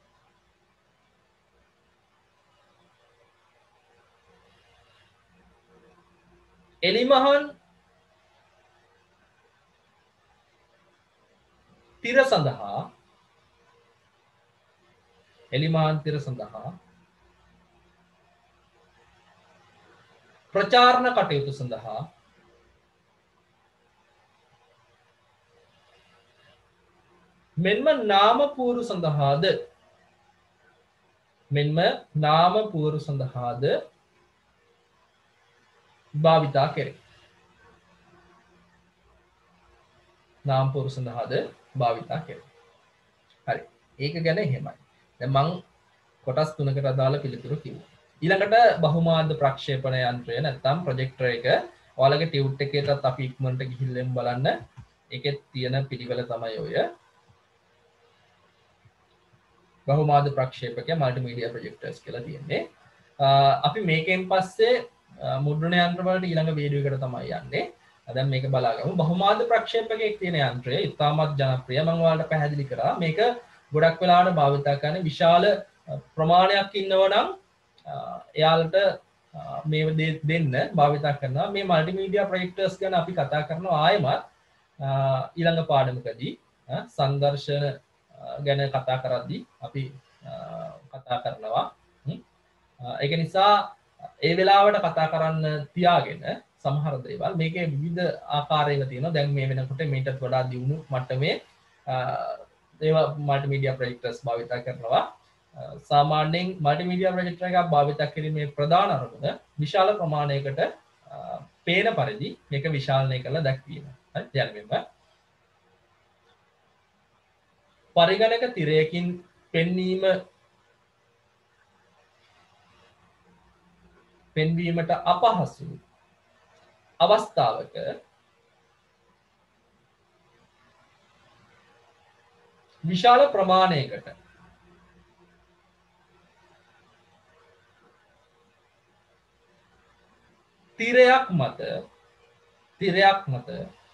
Speaker 1: එලිමහන් තිර සඳහා එලිමහන් තිර සඳහා ප්‍රචාරණ කටයුතු සඳහා මෙන්ම නාම පුවරු සඳහාද මෙන්ම නාම පුවරු සඳහාද භාවිතා කෙරේ නාම පුවරු සඳහාද භාවිතා කෙරේ හරි ඒක ගැන එහෙමයි දැන් මම කොටස් තුනකට අදාළ පිළිතුරු කිව්වා ඊළඟට බහුමාධ්‍ය ප්‍රක්ෂේපණ යන්ත්‍රය නැත්නම් ප්‍රොජෙක්ටර් එක ඔයාලගේ ටියුට් එකේටත් අපි ඉක්මනට ගිහිල්ලා බලන්න ඒකේ තියෙන පිළිවෙල තමයි ඔය බහුමාධ්‍ය ප්‍රක්ෂේපකය මල්ටිමීඩියා ප්‍රොජෙක්ටර්ස් කියලා තියෙන්නේ අපි මේකෙන් පස්සේ මුද්‍රණ යන්ත්‍ර වලට ඊළඟ වීඩියෝ එකට තමයි යන්නේ දැන් මේක බලාගමු බහුමාධ්‍ය ප්‍රක්ෂේපකයේ තියෙන යන්ත්‍රය ඉතාමත් ජනප්‍රිය මම ඔයාලට පැහැදිලි කරා මේක ගොඩක් වෙලාවට භාවිත කරන විශාල ප්‍රමාණයක් ඉන්නවනම් එයාලට මේ දෙන්න භාවිත කරනවා මේ මල්ටිමීඩියා ප්‍රොජෙක්ටර්ස් ගැන අපි කතා කරනවා ආයෙමත් ඊළඟ පාඩමකදී සංදර්ශන ගැන කතා කරද්දී අපි කතා කරනවා. ඒක නිසා ඒ වෙලාවට කතා කරන්න තියාගෙන සමහර දේවල් මේකේ විවිධ ආකාරයක තියෙනවා. දැන් මේ වෙනකොට මේකටත් වඩා දියුණු මට්ටමේ ඒවා මල්ටිමීඩියා ප්‍රොජෙක්ටර්ස් භාවිත කරනවා. සාමාන්‍යයෙන් මල්ටිමීඩියා ප්‍රොජෙක්ටර් එකක් භාවිත කිරීමේ ප්‍රධාන අරමුණ විශාල ප්‍රමාණයකට පේන පරිදි මේක විශාලනය කරලා දැක්වීම. හරි දැන් පරිගණක තිරයකින් පෙන්වීම පෙන්වීමට අපහසු අවස්ථාවක විශාල ප්‍රමාණයකට තිරයක් මත තිරයක් මත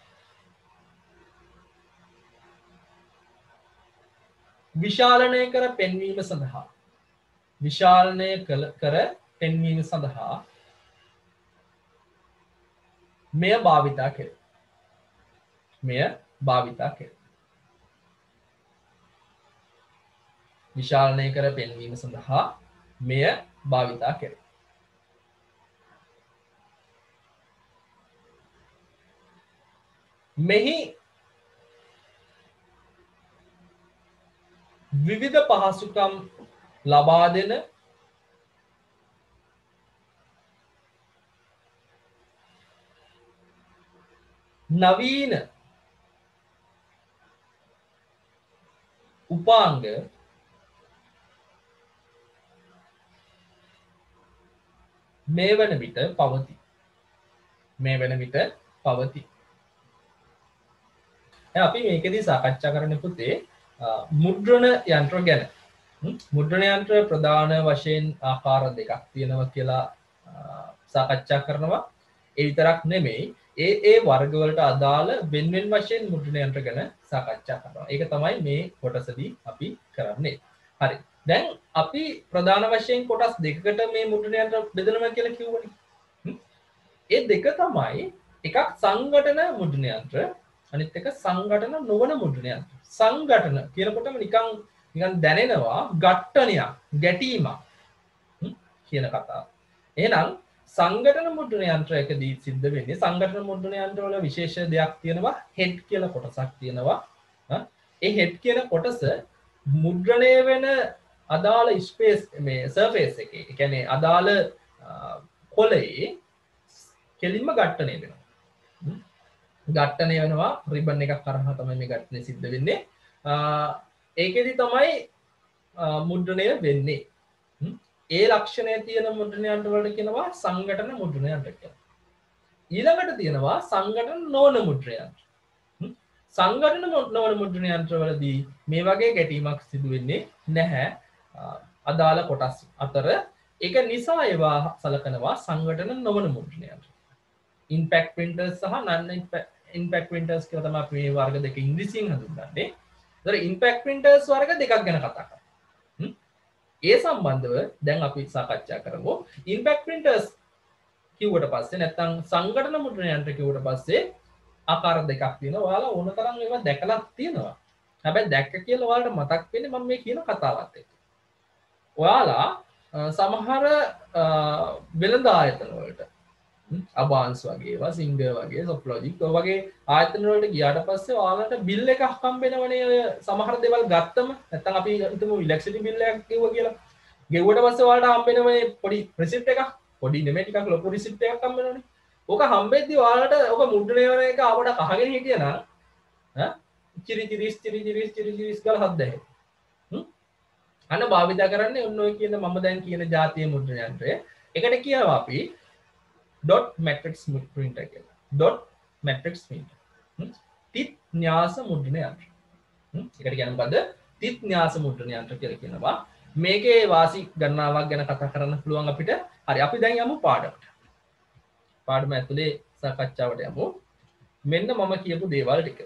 Speaker 1: විශාලනය කර පෙන්වීම සඳහා විශාලනය කර පෙන්වීම සඳහා මෙය භාවිතා කෙරේ. මෙය භාවිතා කෙරේ. විශාලනය කර පෙන්වීම සඳහා මෙය භාවිතා කෙරේ. මෙහි විවිධ පහසුකම් ලබා දෙන නවීන උපාංග මේ වන විට පවති. මේ වන විට පවති. අපි මේකදී සාකච්ඡා කරන්න පුතේ මුද්‍රණ යන්ත්‍ර ගැන. මුද්‍රණ යන්ත්‍ර ප්‍රධාන වශයෙන් ආකාර දෙකක් තියෙනවා කියලා සාකච්ඡා කරනවා. ඒ විතරක් නෙමෙයි ඒ ඒ වර්ගවලට අදාළ වෙන වෙන වශයෙන් මුද්‍රණ යන්ත්‍ර ගැන සාකච්ඡා කරනවා. ඒක තමයි මේ කොටසදී අපි කරන්නේ. හරි. දැන් අපි ප්‍රධාන වශයෙන් කොටස් දෙකකට මේ මුද්‍රණ යන්ත්‍ර බෙදනවා කියලා කිව්වනේ. ඒ දෙක තමයි එකක් සංගඨන මුද්‍රණ යන්ත්‍ර අනිත් එක සංගඨන නොවන මුද්‍රණ යන්ත්‍ර. සංගඨන කියනකොටම නිකන් නිකන් දැනෙනවා ඝට්ටනයක්, ගැටීමක් කියන කතාව. එහෙනම් සංගඨන මුද්‍රණ යන්ත්‍රයකදී සිද්ධ වෙන්නේ සංගඨන මුද්‍රණ යන්ත්‍ර වල විශේෂ දෙයක් තියෙනවා හෙඩ් කියලා කොටසක් තියෙනවා. ඒ හෙඩ් කියන කොටස මුද්‍රණය වෙන අදාළ ස්පේස් මේ සර්ෆේස් එකේ, ඒ කියන්නේ අදාළ කොළේ කෙලින්ම ඝට්ටනය වෙනවා. ඝට්ටනය වෙනවා රිබන් එකක් කරහා තමයි මේ ඝට්ටනය සිද්ධ වෙන්නේ. ඒකෙදි තමයි මුද්‍රණය වෙන්නේ. ඒ ලක්ෂණය තියෙන මුද්‍රණ යන්ත්‍ර වලට කියනවා සංගඨන මුද්‍රණ යන්ත්‍ර කියලා. ඊළඟට තියෙනවා සංගඨන නොවන මුද්‍රණ යන්ත්‍ර. සංගඨන නොවන මුද්‍රණ යන්ත්‍ර වලදී මේ වගේ ගැටීමක් සිදු වෙන්නේ නැහැ අදාළ කොටස් අතර. ඒක නිසා ඒවා සලකනවා සංගඨන නොවන මුද්‍රණ යන්ත්‍ර. ඉම්පැක්ට් ප්‍රින්ටර්ස් සහ නන් ඉම්පැක්ට් ප්‍රින්ටර්ස් කියලා තමයි අපි මේ වර්ග දෙක ඉංග්‍රීසියෙන් හඳුන්වන්නේ. ඒතර ඉම්පැක්ට් ප්‍රින්ටර්ස් වර්ග දෙකක් ගැන කතා කරමු. ඒ සම්බන්ධව දැන් අපි සාකච්ඡා කරමු. ඉම්පැක්ට් ප්‍රින්ටර්ස් කිව්වට පස්සේ නැත්නම් සංගඨන මුද්‍රණ යන්ත්‍ර කිව්වට පස්සේ ආකාර දෙකක් තියෙනවා. ඔයාලා ඕන තරම් ඒවා දැකලා තියෙනවා. හැබැයි දැක්ක කියලා ඔයාලට මතක් වෙන්නේ මම මේ කියන කතාවත් එක්ක. ඔයාලා සමහර වෙළඳ ආයතන වලට අබාන්ස් වගේ ඒවා සිංගර් වගේ සොෆ්ට්ලොජික් ඔය වගේ ආයතන වලට ගියාට පස්සේ ඔයාලට බිල් එකක් හම්බෙනවනේ. ඔය සමහර දේවල් ගත්තම නැත්නම් අපි හිතමු ඉලෙක්ට්‍රිසිටි බිල් එකක් ගෙවුවා කියලා. ගෙවුවට පස්සේ ඔයාලට හම්බෙනවනේ පොඩි රිසිප්ට් එකක්. පොඩි නෙමෙයි ටිකක් ලොකු රිසිප්ට් එකක් හම්බෙනවනේ. ඕක හම්බෙද්දී ඔයාලට ඕක මුද්‍රණය වෙන එක ආවට කහගෙන හිටියා නම් ඈ චිරි චිරිස් චිරි චිරිස් චිරි චිරිස් ගාලා හද්දැයි. හ්ම් අන්න භාවිත කරන්නේ ඔන්න ඔය කියන මම දැන් කියන ජාතිය මුද්‍රණ යන්ත්‍රය. ඒකට කියනවා අපි dot matrix printer කියලා. dot matrix printer. තිත් න්‍යාස මුද්‍රණ යන්ත්‍ර. ඒකට කියන්නේ මොකද්ද? තිත් න්‍යාස මුද්‍රණ යන්ත්‍ර කියලා කියනවා. මේකේ වාසි ගණනාවක් ගැන කතා කරන්න පුළුවන් අපිට. හරි අපි දැන් යමු පාඩමට. පාඩම ඇතුලේ සාකච්ඡාවට යමු. මෙන්න මම කියපු දේවල් ටික.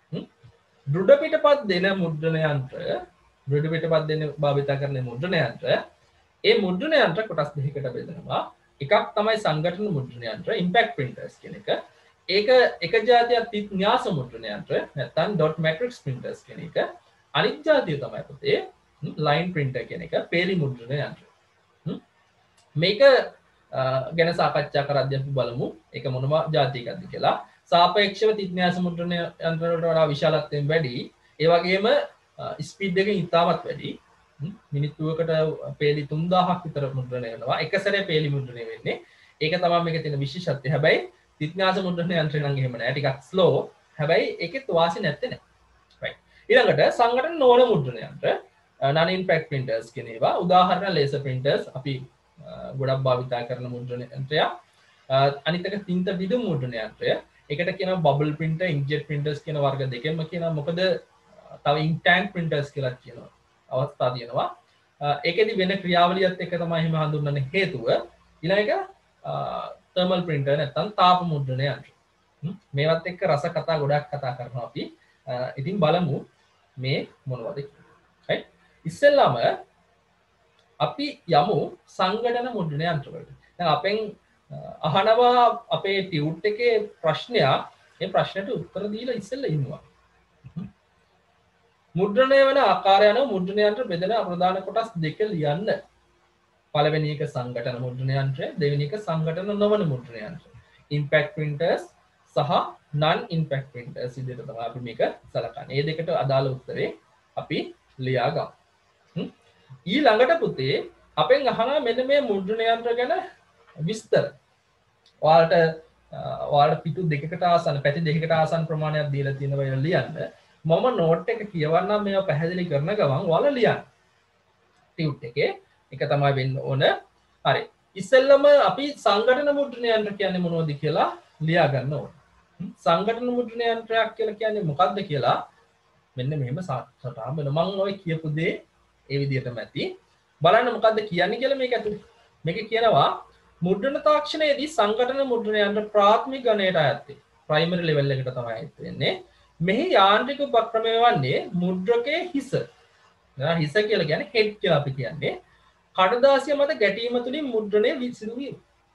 Speaker 1: දෘඩ පිටපත් දෙන මුද්‍රණ යන්ත්‍ර, දෘඩ පිටපත් දෙන භාවිත කරන මුද්‍රණ යන්ත්‍ර, ඒ මුද්‍රණ යන්ත්‍ර කොටස් දෙකකට බෙදනවා. එකක් තමයි සංගඨන මුද්‍රණ යන්ත්‍ර ඉම්පැක්ට් ප්‍රින්ටර්ස් කියන එක. ඒක එක ජාතියක් තිත් න්‍යාස මුද්‍රණ යන්ත්‍ර නැත්නම් ඩොට් මැට්‍රික්ස් printers කියන එක. අනිත් ජාතිය තමයි පුතේ ලයින් printer කියන එක පේලි මුද්‍රණ යන්ත්‍ර. මේක ගැන සාකච්ඡා කරද්දී අපි බලමු ඒක මොනවා ජාතියකක්ද කියලා. සාපේක්ෂව තිත් න්‍යාස මුද්‍රණ යන්ත්‍ර වලට වඩා විශාලත්වයෙන් වැඩි. ඒ වගේම ස්පීඩ් එක ඉතාමත් වැඩි. මිනිත්තුවකට පේලි තුන්දාහක් විතර මුද්‍රණය වෙනවා. එක සැරේ පේලි මුද්‍රණය වෙන්නේ. ඒක තමයි මේකේ තියෙන විශේෂත්වය. හැබැයි තිත් න්‍යාස මුද්‍රණ යන්ත්‍රය නම් එහෙම නෑ. ටිකක් ස්ලෝ. හැබැයි ඒකෙත් වාසි නැත්තේ නෑ. right. ඊළඟට සංගঠন නොවන මුද්‍රණ යන්ත්‍ර non impact printers කියන ඒවා. උදාහරණ laser printers අපි ගොඩක් භාවිතා කරන මුද්‍රණ යන්ත්‍රයක්. අනිත් එක තින්ත විදුම් මුද්‍රණ යන්ත්‍රය. ඒකට කියනවා bubble printer, inkjet printers කියන වර්ග දෙකෙන්ම කියනවා. මොකද තව ink tank printers කියලා කියනවා. අවස්ථා තියෙනවා. ඒකෙදි වෙන ක්‍රියාවලියත් එක්ක තමයි එහෙම හඳුන්වන්න හේතුව. ඊළඟ එක thermal printer නැත්නම් තාප මුද්‍රණ යන්ත්‍ර. මේවත් එක්ක රස කතා ගොඩක් කතා කරනවා අපි. ඉතින් බලමු මේ මොනවද කියලා. right? ඉස්සෙල්ලාම අපි යමු සංගණන මුද්‍රණ යන්ත්‍ර වලට. දැන් අපෙන් අහනවා අපේ ටියුට් එකේ ප්‍රශ්නයක්. ඒ ප්‍රශ්නෙට උත්තර දීලා ඉස්සෙල්ලා ඉන්නවා. මුද්‍රණය වන ආකාරය අනුව මුද්‍රණ යන්ත්‍ර බෙදෙන ප්‍රධාන කොටස් දෙක ලියන්න. පළවෙනි එක සංගඨන මුද්‍රණ යන්ත්‍රය, දෙවෙනි එක සංගඨන නොවන මුද්‍රණ යන්ත්‍රය. impact printers සහ non impact printers විදිහට තමයි අපි මේක සලකන්නේ. මේ දෙකට අදාළ උත්තරේ අපි ලියා ගමු. ඊළඟට පුතේ අපෙන් අහනවා මෙන්න මේ මුද්‍රණ යන්ත්‍ර ගැන විස්තර. ඔයාලට ඔයාලට පිටු දෙකකට ආසන්න, පැති දෙකකට ආසන්න ප්‍රමාණයක් දීලා තියෙනවා ඒවා ලියන්න. මම නෝට් එක කියවන්නම් මේවා පැහැදිලි කරන ගමන් ඔයාලා ලියන්න. ටියුට් එකේ එක තමයි වෙන්න ඕන. හරි. ඉස්සෙල්ලම අපි සංගඨන මුද්‍රණ යන්ත්‍ර කියන්නේ මොනවද කියලා ලියා ගන්න ඕන. සංගඨන මුද්‍රණ යන්ත්‍රයක් කියලා කියන්නේ මොකක්ද කියලා මෙන්න මෙහෙම සටහන් වෙන මම ඔය කියපු දේ ඒ විදිහටම ඇති. බලන්න මොකක්ද කියන්නේ කියලා මේක ඇතුලේ. මේක කියනවා මුද්‍රණ තාක්ෂණයේදී සංගඨන මුද්‍රණ යන්ත්‍ර ප්‍රාථමික ගණයට අයත් වේ. ප්‍රයිමරි ලෙවල් එකට තමයි අයත් වෙන්නේ. මෙහි යාන්ත්‍රික උපක්‍රමය වන්නේ මුද්‍රකයේ හිස. හිස කියලා කියන්නේ හෙඩ් කියලා අපි කියන්නේ. කඩදාසිය මත ගැටීම තුළින් මුද්‍රණය සිදුවීම.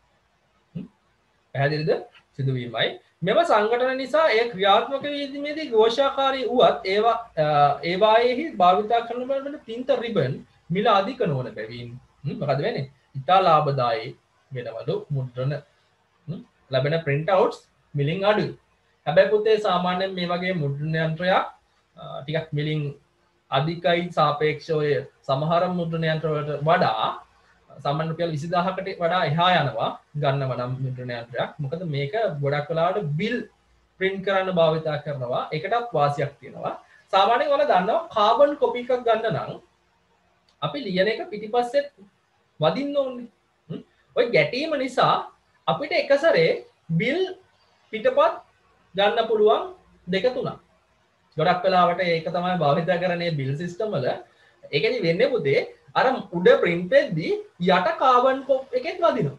Speaker 1: පැහැදිලිද? සිදුවීමයි. මෙම සංගඨන නිසා එය ක්‍රියාත්මක වීමේදී ഘോഷාකාරී වුවත් ඒවා ඒවායෙහි භාවිතා කරන බව තින්ත රිබන් මිල අධික නොවන බැවින් මොකද වෙන්නේ? ඉතා ලාභදායී වෙනවලු මුද්‍රණ ලැබෙන print outs මිලින් අඩුයි. හැබැයි පුතේ සාමාන්‍යයෙන් මේ වගේ මුද්‍රණ යන්ත්‍රයක් ටිකක් මිලින් අධිකයි සාපේක්ෂව සමහර මුද්‍රණ යන්ත්‍ර වලට වඩා සාමාන්‍ය රුපියල් විසිදාහකට වඩා එහා යනවා ගන්නව නම් මුද්‍රණ යන්ත්‍රයක්. මොකද මේක ගොඩක් වෙලාවට බිල් print කරන්න භාවිතා කරනවා. ඒකටත් වාසියක් තියෙනවා. සාමාන්‍යයෙන් ඔයාලා දන්නවා කාබන් කොපි එකක් ගන්න නම් අපි ලියන එක පිටිපස්සෙත් වදින්න ඕනේ. ඔය ගැටීම නිසා අපිට එක සැරේ බිල් පිටපත් ගන්න පුළුවන් දෙක තුනක්. ගොඩක් වෙලාවට ඒක තමයි භාවිත කරන්නේ බිල් සිස්ටම් වල. ඒකෙදි වෙන්නේ පුතේ අර උඩ print වෙද්දී යට කාබන් කොප් එකෙත් වදිනවා.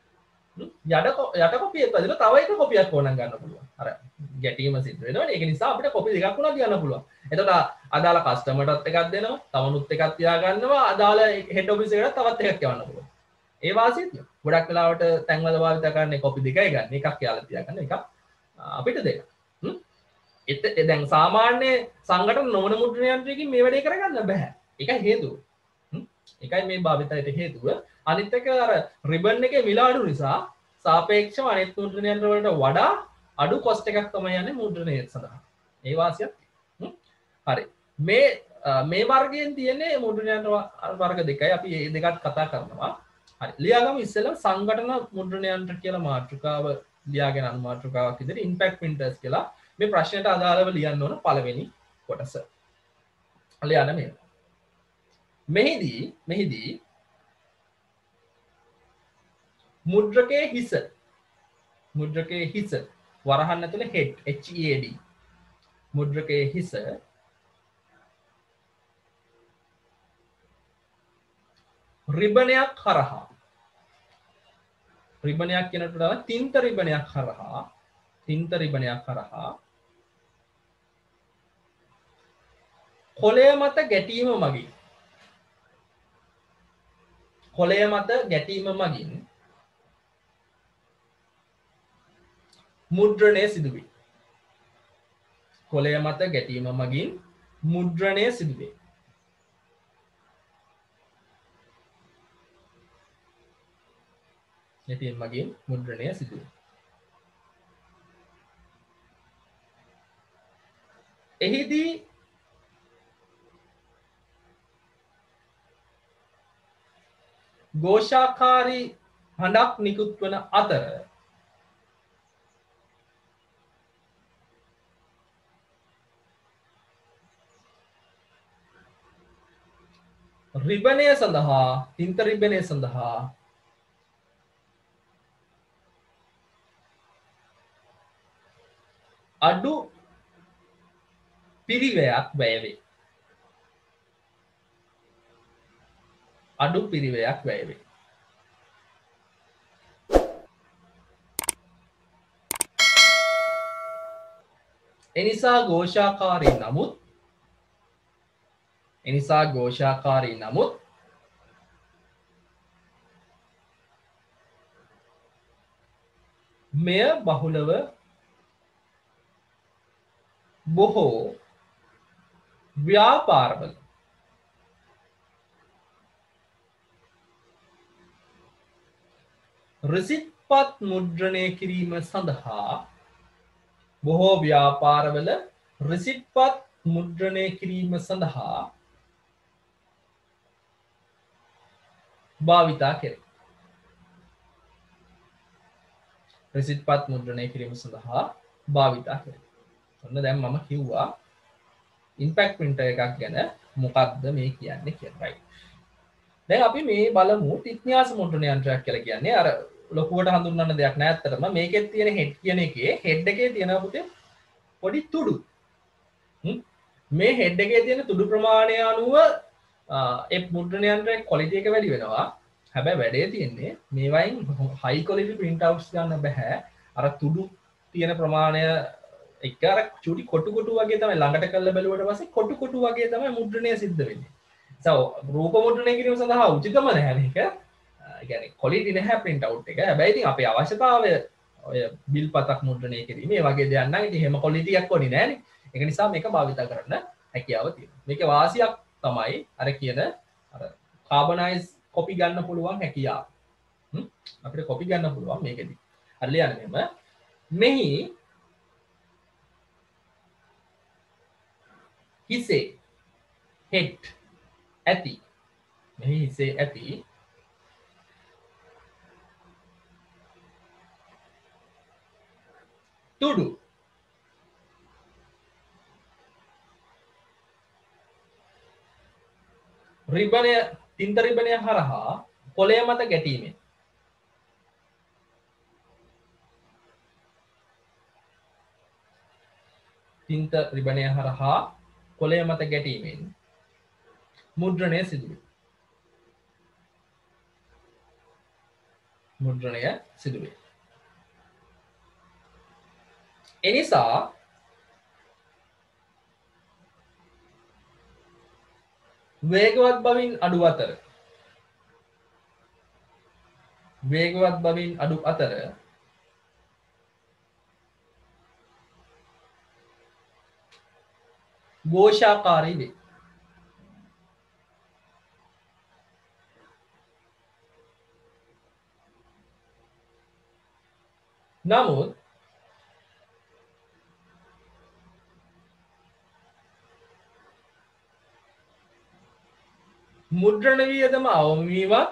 Speaker 1: යට යට කොපියක් වදිනවා තව එක කොපියක් ඕනනම් ගන්න පුළුවන්. අර ගැටීම සිද්ධ වෙනවනේ. ඒක නිසා අපිට කොපි දෙකක් උනා ගන්න පුළුවන්. එතකොට අදාළ කස්ටමර්ටත් එකක් දෙනවා, තවනුත් එකක් තියා ගන්නවා, අදාළ හෙඩ් ඔෆිස් එකට තවත් එකක් යවන්න පුළුවන්. ඒ වාසිය තියෙනවා. ගොඩක් වෙලාවට තැන්වල භාවිත කරන්නේ කොපි දෙකයි ගන්න. එකක් යාලා තියා ගන්න, එකක් අපිට දෙක. එත දැන් සාමාන්‍ය සංගඨන නොවන මුද්‍රණ යන්ත්‍රයකින් මේ වැඩේ කරගන්න බෑ. ඒකයි හේතුව. ඒකයි මේ භාවිතයට හේතුව. අනිත් එක අර රිබන් එකේ මිල අඩු නිසා සාපේක්ෂව අනිත් මුද්‍රණ යන්ත්‍ර වලට වඩා අඩු කොස්ට් එකක් තමයි යන්නේ මුද්‍රණය සඳහා. ඒ වාසියක්. හරි. මේ මේ වර්ගයෙන් තියෙන්නේ මුද්‍රණ යන්ත්‍ර වර්ග දෙකයි. අපි මේ දෙකත් කතා කරනවා. හරි. ලියාගමු ඉස්සෙල්ලා සංගඨන මුද්‍රණ යන්ත්‍ර කියලා මාතෘකාව ලියාගෙන අනු මාතෘකාවක් විදිහට impact printers කියලා මේ ප්‍රශ්නයට අදාළව ලියන්න ඕන පළවෙනි කොටස. ලියන්න මේ. මෙහිදී මෙහිදී මුද්‍රකයේ හිස මුද්‍රකයේ හිස වරහන් ඇතුලේ head H E A D මුද්‍රකයේ හිස රිබනයක් හරහා රිබනයක් කියනට වඩා තින්ත රිබනයක් හරහා තින්ත රිබනයක් හරහා කොළය මත ගැටීම මගින් කොළය මත ගැටීම මගින් මුද්‍රණය සිදුවේ. කොළය මත ගැටීම මගින් මුද්‍රණය සිදුවේ. ගැටීම මගින් මුද්‍රණය සිදුවේ. එහිදී ഘോഷාකාරී හඬක් නිකුත් වන අතර රිබනය සඳහා තින්ත රිබනය සඳහා අඩු පිරිවැයක් වැය වේ. අඩු පිරිවැයක් වැය වේ. එනිසා ഘോഷාකාරී නමුත් එනිසා ഘോഷාකාරී නමුත් මෙය බහුලව බොහෝ ව්‍යාපාරවල රිසිට්පත් මුද්‍රණය කිරීම සඳහා බොහෝ ව්‍යාපාරවල රිසිට්පත් මුද්‍රණය කිරීම සඳහා භාවිතා කෙරේ. රිසිට්පත් මුද්‍රණය කිරීම සඳහා භාවිතා කෙරේ. ඔන්න දැන් මම කිව්වා ඉම්පැක්ට් printer එකක් ගැන මොකක්ද මේ කියන්නේ කියලා. right. දැන් අපි මේ බලමු තිත්න්‍යාස මුද්‍රණ යන්ත්‍රයක් කියලා කියන්නේ අර ලොකුවට හඳුන්වන්න දෙයක් නෑ. ඇත්තටම මේකෙත් තියෙන හෙඩ් කියන එකේ හෙඩ් එකේ තියෙනවා පුතේ පොඩි තුඩු. මේ හෙඩ් එකේ තියෙන තුඩු ප්‍රමාණය අනුව ඒ මුද්‍රණ යන්ත්‍රයේ ක්වොලිටි එක වැඩි වෙනවා. හැබැයි වැඩේ තියෙන්නේ මේ වයින් හයි ක්වොලිටි print outs ගන්න බෑ. අර තුඩු තියෙන ප්‍රමාණය එක අර චුටි කොටු කොටු වගේ තමයි ළඟට කරලා බැලුවට පස්සේ කොටු කොටු වගේ තමයි මුද්‍රණය සිද්ධ වෙන්නේ. so රූප මුද්‍රණය කිරීම සඳහා උචිතම නැහැ මේක. ඒ කියන්නේ ක්වොලිටි නැහැ print out එක. හැබැයි ඉතින් අපේ අවශ්‍යතාවය ඔය බිල් පතක් මුද්‍රණය කිරීම මේ වගේ දෙයක් නම් ඉතින් හැම ක්වොලිටි එකක් ඕනේ නැහැනේ. ඒක නිසා මේක භාවිත කරන්න හැකියාව තියෙනවා. මේකේ වාසියක් තමයි අර කියන අර කාබනයිස් කොපි ගන්න පුළුවන් හැකියාව. හ්ම් අපිට කොපි ගන්න පුළුවන් මේකෙදි. හරි ලියන්න මෙහෙම. මෙහි හිසේ හෙඩ් ඇති මෙහි හිසේ ඇති තුඩු රිබනය තින්ත රිබනය හරහා කොළය මත ගැටීමෙන් තින්ත රිබනය හරහා කොළය මත ගැටීමෙන් මුද්‍රණය සිදුවේ. මුද්‍රණය සිදුවේ. එනිසා වේගවත් බවින් අඩු අතර වේගවත් බවින් අඩු අතර ഘോഷාකාරී වේ. නමුත් මුද්‍රණ වියදම අවම වීමත්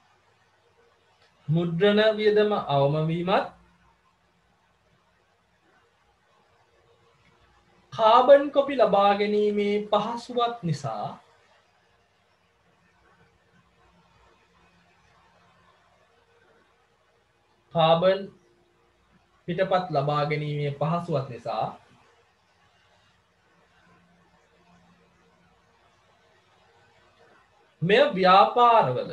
Speaker 1: මුද්‍රණ වියදම අවම වීමත් කාබන් කොපි ලබා ගැනීමේ පහසුවක් නිසා කාබන් පිටපත් ලබා ගැනීමේ පහසුවක් නිසා මෙය ව්‍යාපාරවල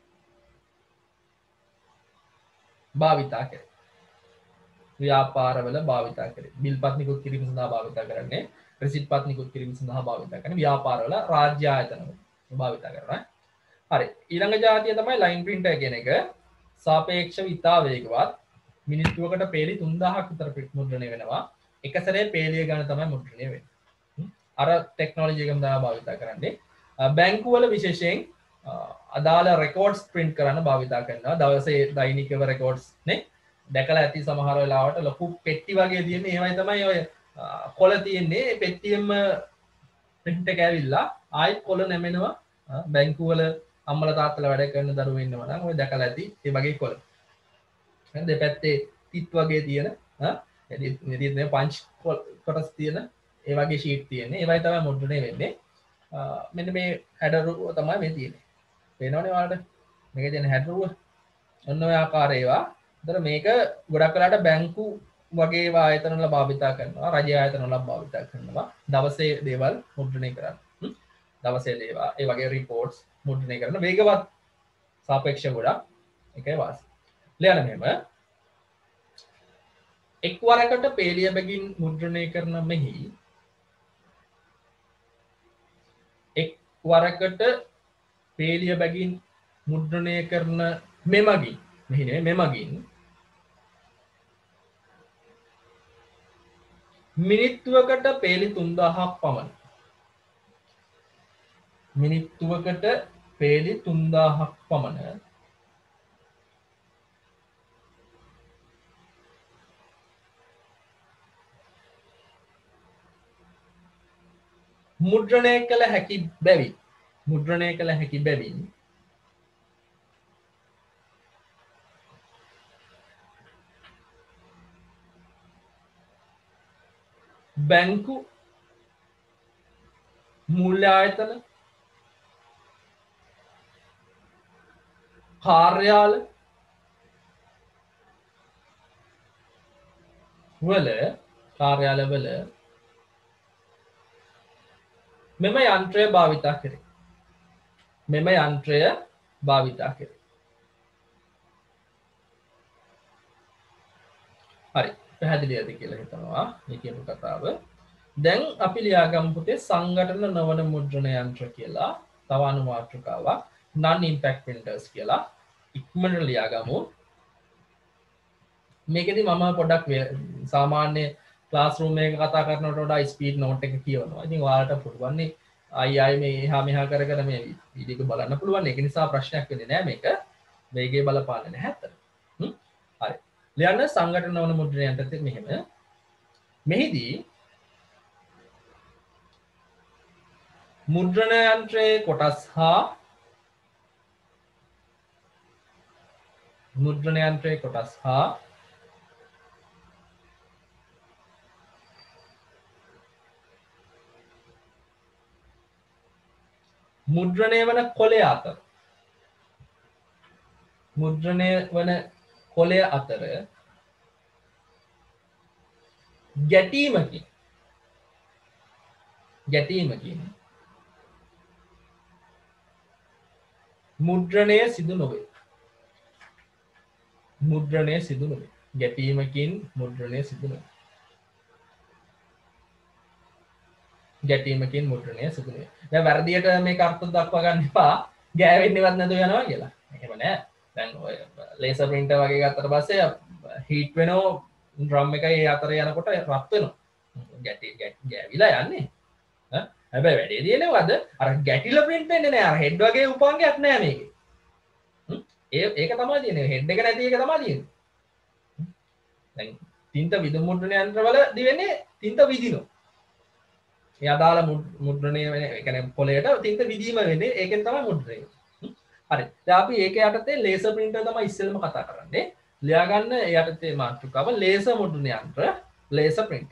Speaker 1: භාවිතා කරේ. ව්‍යාපාරවල භාවිතා කරේ. බිල්පත් නිකුත් කිරීම සඳහා භාවිතා කරන්නේ, රෙසිට් පත් නිකුත් කිරීම සඳහා භාවිතා කරන්නේ ව්‍යාපාරවල රාජ්‍ය ආයතනවල භාවිතා කරනවා. හරි. ඊළඟ જાතිය තමයි ලයින් printer කියන එක. සාපේක්ෂව ඉතා වේගවත් මිනිත්තුවකට පේලි තුන්දාහක් විතර මුද්‍රණය වෙනවා. එක සැරේ පේලිය ගන්න තමයි මුද්‍රණය වෙන්නේ. අර ටෙක්නොලොජි එකම තමයි භාවිත කරන්නේ. බැංකු වල විශේෂයෙන් අදාළ රෙකෝඩ්ස් print කරන්න භාවිත කරනවා. දවසේ දෛනිකව රෙකෝඩ්ස් නේ දැකලා ඇති සමහර වෙලාවට ලොකු පෙට්ටි වගේ තියෙන්නේ. ඒවයි තමයි ඔය කොළ තියෙන්නේ. පෙට්ටියෙම print එක ඇවිල්ලා ආයෙත් කොළ නැමෙනවා. බැංකු වල අම්මලා තාත්තලා වැඩ කරන දරුවෝ ඉන්නවා නම් ඔය දැකලා ඇති ඒ වගේ කොළ. දැන් දෙපැත්තේ තිත් වගේ තියෙන ආ එදිත් මේ පංච් කොටස් තියෙන ඒ වගේ ෂීට් තියෙන්නේ. ඒවයි තමයි මුද්‍රණය වෙන්නේ. මෙන්න මේ හැඩරුව තමයි මේ තියෙන්නේ. පේනවනේ ඔයාලට? මේකේ තියෙන හැඩරුව. ඔන්න ඔය ආකාර ඒවා. ඒතර මේක ගොඩක් වෙලාට බැංකු වගේ ආයතන වල භාවිත කරනවා. රජ ආයතන වල භාවිත කරනවා. දවසේ දේවල් මුද්‍රණය කරන්න. දවසේ දේවල් ඒ වගේ රිපෝට්ස් මුද්‍රණය කරන වේගවත් සාපේක්ෂ ගොඩක් එකයි වාසි. ලියන්න මෙහෙම එක් වරකට පේලිය බැගින් මුද්‍රණය කරන මෙහි එක් වරකට පේලිය බැගින් මුද්‍රණය කරන මෙමගින් මෙහි නෙමෙයි මෙමගින් මිනිත්තුවකට පේලි තුන්දාහක් පමණ මිනිත්තුවකට පේලි තුන්දාහක් පමණ මුද්‍රණය කළ හැකි බැවින් මුද්‍රණය කළ හැකි බැවින් බැංකු මූල්‍ය ආයතන කාර්යාල වල කාර්යාල වල මෙම යන්ත්‍රය භාවිතා කරේ. මෙම යන්ත්‍රය භාවිතා කරේ. හරි. පැහැදිලි ඇති කියලා හිතනවා මේ කියපු කතාව. දැන් අපි ලියාගමු පුතේ සංගඨන නොවන මුද්‍රණ යන්ත්‍ර කියලා තව අනුමාත්‍රකාවක් non impact printers කියලා ඉක්මනට ලියාගමු. මේකෙදි මම පොඩ්ඩක් සාමාන්‍ය ක්ලාස්රූම් එක කතා කරනකොට වඩා ස්පීඩ් නෝට් එක කියවනවා. ඉතින් ඔයාලට පුළුවන් නේ අය අය මේ එහා මෙහා කර කර මේ වීඩියෝ එක බලන්න පුළුවන්. ඒක නිසා ප්‍රශ්නයක් වෙන්නේ නැහැ මේක. වේගය බලපාන්නේ නැහැ අතට. හ්ම්. හරි. ලියන්න සංගඨන වන මුද්‍රණ යන්ත්‍රෙත් මෙහෙම. මෙහිදී මුද්‍රණ යන්ත්‍රයේ කොටස් හා මුද්‍රණ යන්ත්‍රයේ කොටස් හා මුද්‍රණය වන කොළය අතර මුද්‍රණය වන කොළය අතර ගැටීමකින් ගැටීමකින් මුද්‍රණය සිදු නොවේ. මුද්‍රණය සිදු නොවේ. ගැටීමකින් මුද්‍රණය සිදු නොවේ. ගැටීමකින් මුද්‍රණය සිදු නොවේ. දැන් වර්ධියට මේක අර්ථ දක්වා ගන්න එපා. ගෑවෙන්නේවත් නැතුව යනවා කියලා. එහෙම නෑ. දැන් ඔය ලේසර් ප්‍රින්ටර් වගේ ගත්තට පස්සේ හීට් වෙනවා ඩ්‍රම් එකයි අතර යනකොට රත් වෙනවා. ගැටි ගෑවිලා යන්නේ. ඈ හැබැයි වැඩේ තියෙනවද අර ගැටිලා print වෙන්නේ නෑ. අර head වගේ උපාංගයක් නෑ මේකේ. ඒ ඒක තමයි තියෙන්නේ. head එක නැති එක තමයි තියෙන්නේ. දැන් තින්ත විදුලි මුද්‍රණ යන්ත්‍රවල දිවෙන්නේ තින්ත විදිනවා. ඒ අදාළ මුද්‍රණය වෙන ඒ කියන්නේ පොළයට තින්ත විදීම වෙන්නේ ඒකෙන් තමයි මුද්‍රණය. හරි. දැන් අපි ඒක යටතේ ලේසර් printer තමයි ඉස්සෙල්ලම කතා කරන්නේ. ලියා ගන්න ඒ යටතේ මාතෘකාව ලේසර් මුද්‍රණ යන්ත්‍ර ලේසර් printer.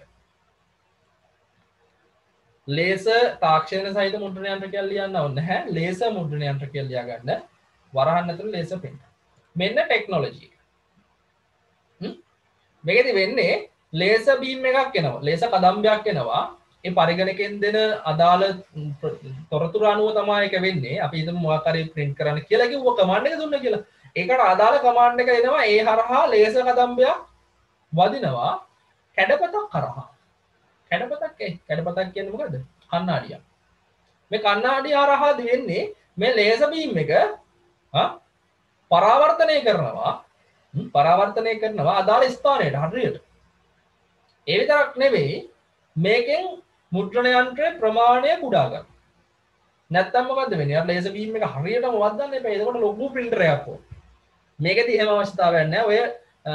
Speaker 1: ලේසර් තාක්ෂණ සහිත මුද්‍රණ යන්ත්‍ර කියලා ලියන්න ඕනේ නැහැ. ලේසර් මුද්‍රණ යන්ත්‍ර කියලා ලියා ගන්න. වරහන් ඇතුළේ ලේසර් printer. මෙන්න ටෙක්නොලොජි එක. හ්ම්. මේකෙදි වෙන්නේ ලේසර් බීම් එකක් එනවා. ලේසර් කදම්බයක් එනවා. ඒ පරිගණකෙන් දෙන අදාළ තොරතුරු අනුව තමයි ඒක වෙන්නේ. අපි හිතමු මොකක් හරි print කරන්න කියලා කිව්ව කමාන්ඩ් එක දුන්නා කියලා. ඒකට අදාළ කමාන්ඩ් එක එනවා. ඒ හරහා ලේසර් කදම්බයක් වදිනවා කැඩපතක් කරහා. කැඩපතක් ඒ කැඩපතක් කියන්නේ මොකද්ද? කණ්ණාඩියක්. මේ කණ්ණාඩිය හරහා දෙන්නේ මේ ලේසර් බීම් එක පරාවර්තනය කරනවා පරාවර්තනය කරනවා අදාළ ස්ථානයට හරියට. ඒ විතරක් නෙවෙයි මේකෙන් මුද්‍රණ යන්ත්‍රයේ ප්‍රමාණය කුඩා ගන්න. නැත්තම් මොකද්ද වෙන්නේ? අර ලේසර් බීම් එක හරියටම වදන්න එපා. එතකොට ලොකු printer එකක් ඕන. මේකෙදි එහෙම අවශ්‍යතාවයක් නැහැ. ඔය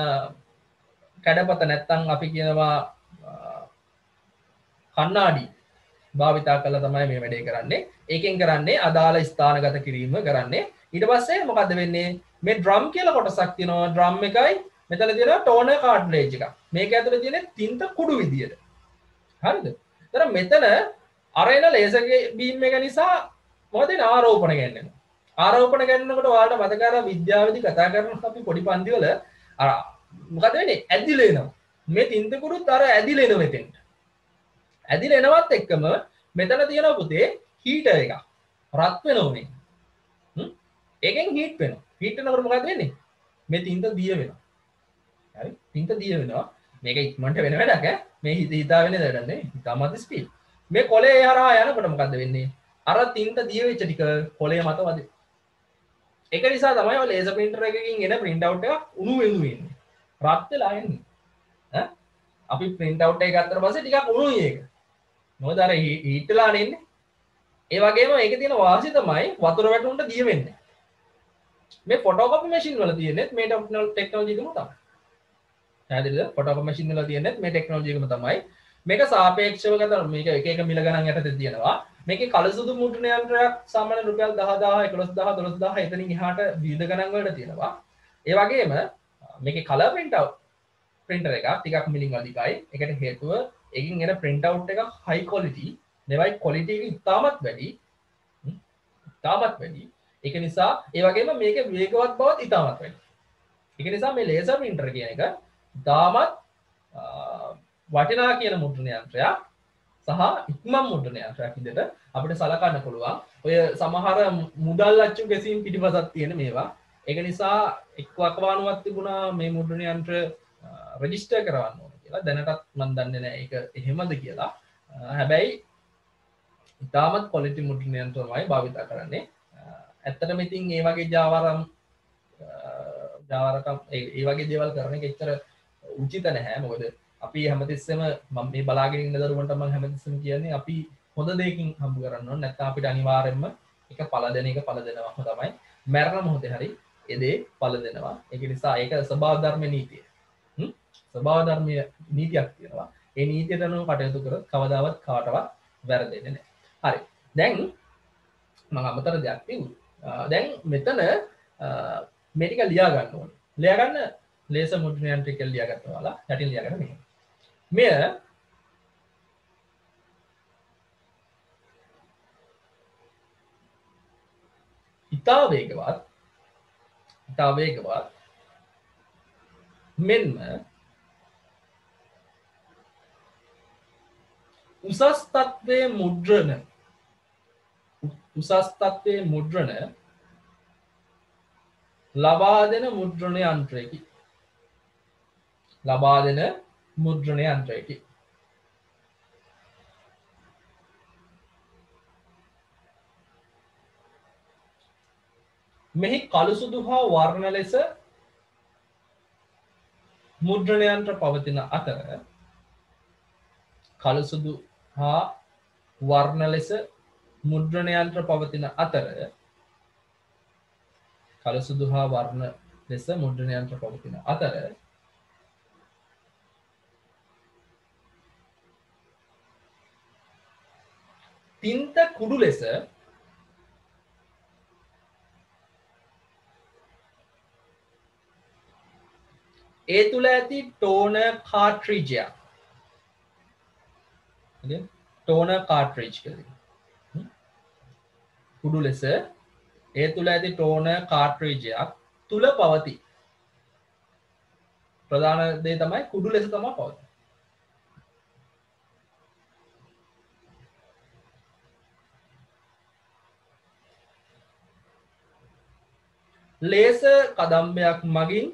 Speaker 1: කැඩපත නැත්තම් අපි කියනවා කණ්ණාඩි භාවිතා කරලා තමයි මේ වැඩේ කරන්නේ. ඒකෙන් කරන්නේ අදාළ ස්ථානගත කිරීම කරන්නේ. ඊට පස්සේ මොකද්ද වෙන්නේ? මේ ඩ්‍රම් කියලා කොටසක් තියෙනවා. ඩ්‍රම් එකයි මෙතන තියෙනවා ටෝනර් කාට්ලේජ් එකක්. මේක ඇතුලේ තියෙන තින්ත කුඩු විදියට. හරිද? ඒතර මෙතන අරේන ලේසර් බීම් එක නිසා මොකද වෙන්නේ? ආරෝපණ ගන්නවා. ආරෝපණ ගන්නකොට ඔයාලට මතක අර විද්‍යාවේදී කතා කරන අපි පොඩි පන්ති වල අර මොකද වෙන්නේ? ඇදිලා එනවා. මේ තින්ත කුඩුත් අර ඇදිලා එනවා මෙතෙන්ට. ඇදිලා එනවත් එක්කම මෙතන තියෙන පුතේ හීටර් එකක් රත් වෙනවා මේ. හ්ම්. ඒකෙන් හීට් වෙනවා. හීට් වෙනකොට මොකද වෙන්නේ? මේ තින්ත දිය වෙනවා. හරි? තින්ත දිය වෙනවා. මේක ඉක්මනට වෙන වැඩක් ඈ. මේ හිත හිතා වෙන දෙයක් නෙවෙයි. හිතාමත් ස්පීඩ්. මේ කොලේ හරහා යනකොට මොකද වෙන්නේ? අර තින්ත දිය වෙච්ච ටික කොලේ මත වදින. ඒක නිසා තමයි ඔය ලේසර් printer එකකින් එන print out එකක් උණු වෙනු වෙන්නේ. රත් වෙලා එන්නේ. ඈ අපි print out එක ගත්තට පස්සේ ටිකක් උණුයි ඒක. මොකද අර හීට් වෙලා නෙන්නේ. ඒ වගේම ඒකේ තියෙන වාසිය තමයි වතුර වැටුනට දිය වෙන්නේ. මේ ෆොටෝකොපි මැෂින් වල තියෙන්නේ මේ ටෙක්නොලොජි එකම තමයි. පැහැදිලිද? ෆොටෝකොපි මැෂින් වල තියෙන්නේ මේ ටෙක්නොලොජි එකම තමයි. මේක සාපේක්ෂව ගත්තම මේක එක එක මිල ගණන් යටතේ තියෙනවා. මේකේ කලසුදු මුද්‍රණ යන්ත්‍රයක් සාමාන්‍ය රුපියල් දහ දහ එකොළොස් දහ දොළොස් දහ එතනින් එහාට විවිධ ගණන් වලට තියෙනවා. ඒ වගේම මේකේ කලර් print out printer එකක් ටිකක් මිලින් අධිකයි. ඒකට හේතුව එකකින් එන print out එක high quality නෙවෙයි quality එක ඉතාමත් වැඩි. ඉතාමත් වැඩි. ඒක නිසා ඒ වගේම මේකේ වේගවත් බවත් ඉතාමත් වැඩි. ඒක නිසා මේ laser printer කියන එක ඉතාමත් වටිනා කියන මුද්‍රණ යන්ත්‍රයක් සහ ඉක්මන් මුද්‍රණ යන්ත්‍රයක් විදිහට අපිට සලකන්න පුළුවන්. ඔය සමහර මුදල් අච්චු ගැසීම් පිටිපසක් තියෙන මේවා. ඒක නිසා එක් වකවානුවක් තිබුණා මේ මුද්‍රණ යන්ත්‍ර රෙජිස්ටර් කරවන්න ඕන කියලා. දැනටත් මම දන්නේ නැහැ ඒක එහෙමද කියලා. හැබැයි ඉතාමත් quality මුද්‍රණ යන්ත්‍ර තමයි භාවිත කරන්නේ. ඇත්තටම ඉතින් මේ වගේ ජාවාරම් ජාවාරකම් ඒ වගේ දේවල් කරන එක එච්චර උචිත නැහැ. මොකද අපි හැමතිස්සෙම මම මේ බලාගෙන ඉන්න දරුවන්ට මම හැමතිස්සෙම කියන්නේ අපි හොඳ දෙයකින් හම්බ කරන්න ඕනේ. නැත්නම් අපිට අනිවාර්යයෙන්ම එක පළ දෙන එක පළ දෙනවම තමයි. මරණ මොහොතේ හරි ඒ දේ පළ දෙනවා. ඒක නිසා ඒක ස්වභාව ධර්ම නීතිය. හ්ම් ස්වභාව ධර්මීය නීතියක් තියෙනවා. ඒ නීතියට අනුව කටයුතු කරොත් කවදාවත් කාටවත් වැරදෙන්නේ නැහැ. හරි. දැන් මම අමතර දෙයක් කිව්වා. දැන් මෙතන මේ ටික ලියා ගන්න ඕනේ. ලියා ගන්න ලේසර් මුද්‍රණ යන්ත්‍රය කියලා ලියා ගන්නවා ඔයාලා. යටින් ලියා ගන්න මෙහෙම. මෙය ඉතා වේගවත් ඉතා වේගවත් මෙන්ම උසස් තත්ත්වයේ මුද්‍රණ උසස් තත්ත්වයේ මුද්‍රණ ලබා දෙන මුද්‍රණ යන්ත්‍රයකි. ලබා දෙන මුද්‍රණ යන්ත්‍රයකි. මෙහි කළු සුදු හා වර්ණ ලෙස මුද්‍රණ යන්ත්‍ර පවතින අතර කළු සුදු හා වර්ණ ලෙස මුද්‍රණ යන්ත්‍ර පවතින අතර කළු සුදු හා වර්ණ ලෙස මුද්‍රණ යන්ත්‍ර පවතින අතර තින්ත කුඩු ලෙස ඒ තුල ඇති ටෝනර් කාට්‍රිජයක් හරිද ටෝනර් කාට්‍රිජ් කියලා කුඩු ලෙස ඒ තුල ඇති ටෝනර් කාට්‍රිජයක් තුල පවතී. ප්‍රධාන දේ තමයි කුඩු ලෙස තමයි පවතින්නේ. ලේසර් කදම්බයක් මගින්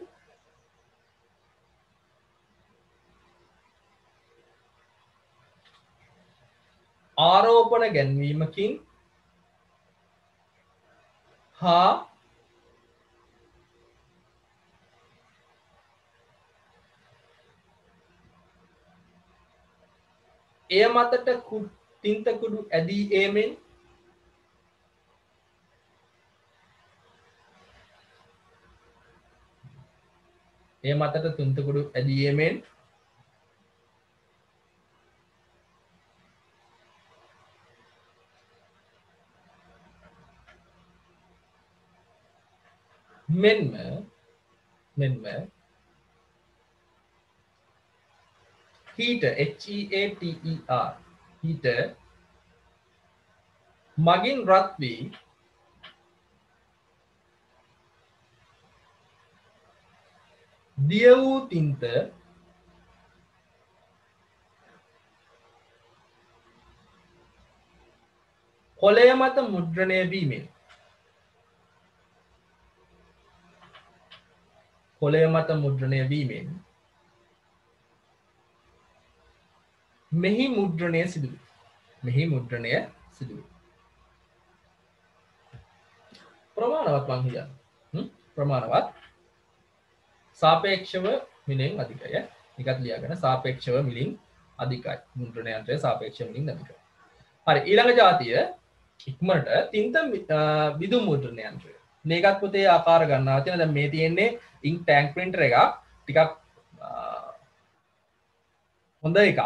Speaker 1: ආරෝපණ ගැන්වීමකින් හා එය මතට තින්ත කුඩු ඇදී ඒමෙන් එය මතට තින්ත කුඩු ඇදී ඒමෙන් මෙන්ම මෙන්ම heater H E A T E R heater මගින් රත් වී දිය වූ තින්ත කොළය මත මුද්‍රණය වීමෙන් කොළය මත මුද්‍රණය වීමෙන් මෙහි මුද්‍රණය සිදු වේ. මෙහි මුද්‍රණය සිදු වේ. ප්‍රමාණවත් මං කියන්නේ. ප්‍රමාණවත් සාපේක්ෂව මිලෙන් අධිකය. එකත් ලියාගෙන සාපේක්ෂව මිලින් අධිකයි. මුද්‍රණ යන්ත්‍රය සාපේක්ෂව මිලින් අධිකයි. හරි ඊළඟ જાතිය ඉක්මනට තින්ත විදුම් මුද්‍රණ යන්ත්‍රය. මේකත් පුතේ ආකාර ගන්නවා තියෙන. දැන් මේ තියෙන්නේ ඉන්ක් ටැන්ක් printer එකක්. ටිකක් හොඳ එකක්.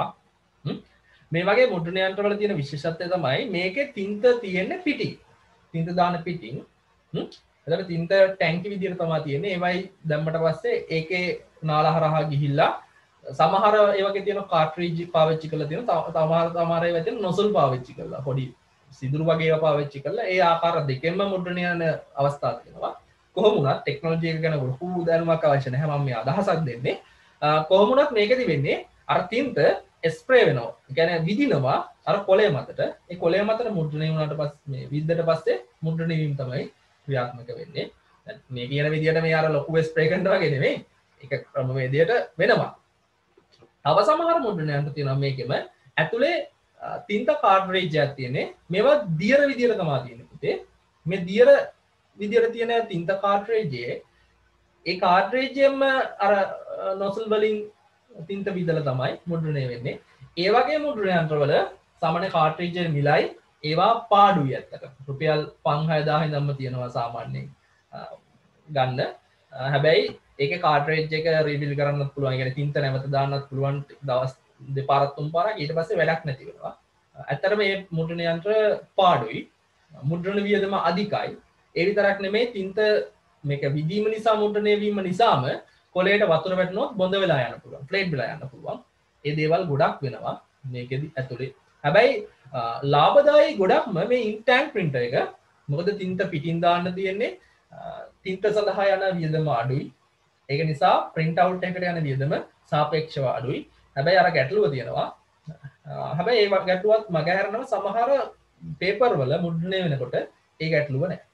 Speaker 1: මේ වගේ මුද්‍රණ යන්ත්‍රවල තියෙන විශේෂත්වය තමයි මේකේ තින්ත තියෙන්නේ පිටින්. තින්ත දාන පිටින්. එතකොට තින්ත ටැංකි විදියට තමයි තියෙන්නේ. ඒවයි දැම්මට පස්සේ ඒකේ නාල හරහා ගිහිල්ලා සමහර ඒ වගේ තියෙන කාට්‍රිජ් පාවිච්චි කරලා තියෙන සමහර සමහර ඒවා තියෙන නොසල් පාවිච්චි කරලා පොඩි සිදුරු වගේ ඒවා පාවිච්චි කරලා ඒ ආකාර දෙකෙන්ම මුද්‍රණය යන අවස්ථා තියෙනවා. කොහොම වුණත් ටෙක්නොලොජි එක ගැන ලොකු දැනුමක් අවශ්‍ය නැහැ. මම මේ අදහසක් දෙන්නේ. කොහොම වුණත් මේකෙදි වෙන්නේ අර තින්ත ස්ප්‍රේ වෙනවා. ඒ කියන්නේ විදිනවා අර කොළය මතට. ඒ කොළය මතට මුද්‍රණය වුණාට පස්සේ මේ විද්දට පස්සේ මුද්‍රණය වීම තමයි ක්‍රියාත්මක වෙන්නේ. දැන් මේ කියන විදියට මේ අර ලොකු ස්ප්‍රේ කරනවා වගේ නෙමෙයි. ඒක ක්‍රමවේදයට වෙනවා. තව සමහර මුද්‍රණ යන්ත්‍ර තියෙනවා මේකෙම ඇතුලේ තින්ත කාර්ට්‍රේජ් එකක් තියෙන්නේ. මේවා දියර විදියට තමයි තියෙන්නේ පුතේ. මේ දියර විදියට තියෙන තින්ත කාර්ට්‍රේජ් එකේ ඒ කාර්ට්‍රේජ් එකෙම අර නොසල් වලින් තින්ත විදලා තමයි මුද්‍රණය වෙන්නේ. ඒ වගේ මුද්‍රණ යන්ත්‍රවල සාමාන්‍ය කාර්ට්‍රේජ් එක මිලයි ඒවා පාඩුයි ඇත්තට. රුපියල් පන්හය දාහක් ඉඳන්ම තියෙනවා සාමාන්‍යයෙන් ගන්න. හැබැයි ඒකේ කාර්ට්‍රේජ් එක රීබිල් කරන්නත් පුළුවන්. ඒ කියන්නේ තින්ත නැවත දාන්නත් පුළුවන් දවස් දෙපාරක් තුන් පාරක්. ඊට පස්සේ වැඩක් නැති වෙනවා. ඇත්තටම මේ මුද්‍රණ යන්ත්‍ර පාඩුයි. මුද්‍රණ වියදම අධිකයි. ඒ විතරක් නෙමෙයි තින්ත මේක විදීම නිසා මුද්‍රණය වීම නිසාම කොළයට වතුර වැටුනොත් බොඳ වෙලා යන්න පුළුවන්. ෆ්ලේට් වෙලා යන්න පුළුවන්. ඒ දේවල් ගොඩක් වෙනවා මේකෙදි ඇතුලේ. හැබැයි ලාභදායී ගොඩක්ම මේ ඉන්ක් ටැන්ක් printer එක. මොකද තින්ත පිටින් දාන්න තියෙන්නේ තින්ත සඳහා යන වියදම අඩුයි. ඒක නිසා print out එකට යන වියදම සාපේක්ෂව අඩුයි. හැබැයි අර ගැටලුව තියෙනවා. හැබැයි ඒ ගැටලුවත් මගහැරනවා සමහර පේපර් වල මුද්‍රණය වෙනකොට ඒ ගැටලුව නැහැ.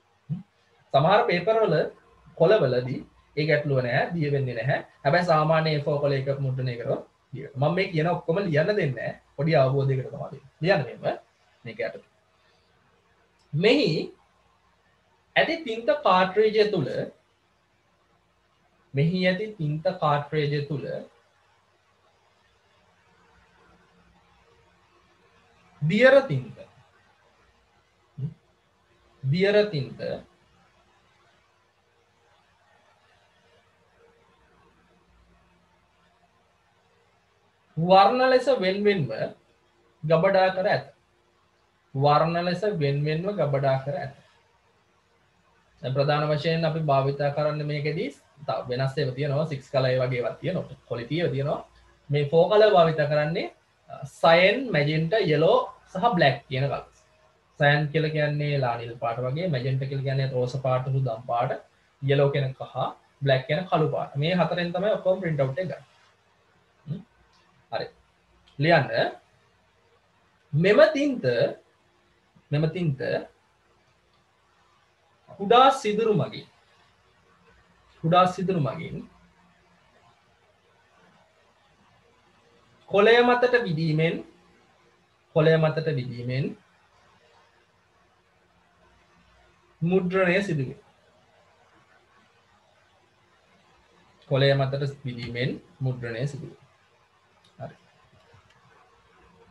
Speaker 1: සමහර පේපර් වල කොළවලදී ඒ ගැටලුව නැහැ, දිය වෙන්නේ නැහැ. හැබැයි සාමාන්‍ය A four කොළ එකක් මුද්‍රණය කරොත් දිය වෙනවා. මම මේ කියන ඔක්කොම ලියන්න දෙන්නේ නැහැ. පොඩි අවබෝධයකට තමයි දෙන්නේ. ලියන්න මෙන්න මේක යට. මෙහි ඇති තින්ත කාර්ට්‍රේජ් තුල මෙහි ඇති තින්ත කාර්ට්‍රේජ් තුල දියර තින්ත දියර තින්ත වර්ණ ලෙස වෙන්වෙන්ව ගබඩා කර ඇත. වර්ණ ලෙස වෙන්වෙන්ව ගබඩා කර ඇත. දැන් ප්‍රධාන වශයෙන් අපි භාවිතා කරන්නේ මේකෙදී තව වෙනස් ඒවා තියෙනවා six color ඒ වගේ ඒවා තියෙනවා quality ඒවා තියෙනවා. මේ four color භාවිතා කරන්නේ cyan, magenta, yellow සහ black කියන colors. cyan කියලා කියන්නේ ලානිල් පාට වගේ, magenta කියලා කියන්නේ රෝස පාට සුදම් පාට, yellow කියන කහ, black කියන කළු පාට. මේ හතරෙන් තමයි ඔක්කොම print out එක ගන්න. හරි. ලියන්න. මෙම තින්ත මෙම තින්ත කුඩා සිදුරු මගින් කුඩා සිදුරු මගින් කොළය මතට විදීමෙන් කොළය මතට විදීමෙන් මුද්‍රණය සිදු වේ. කොළය මතට විදීමෙන් මුද්‍රණය සිදු වේ. හරි.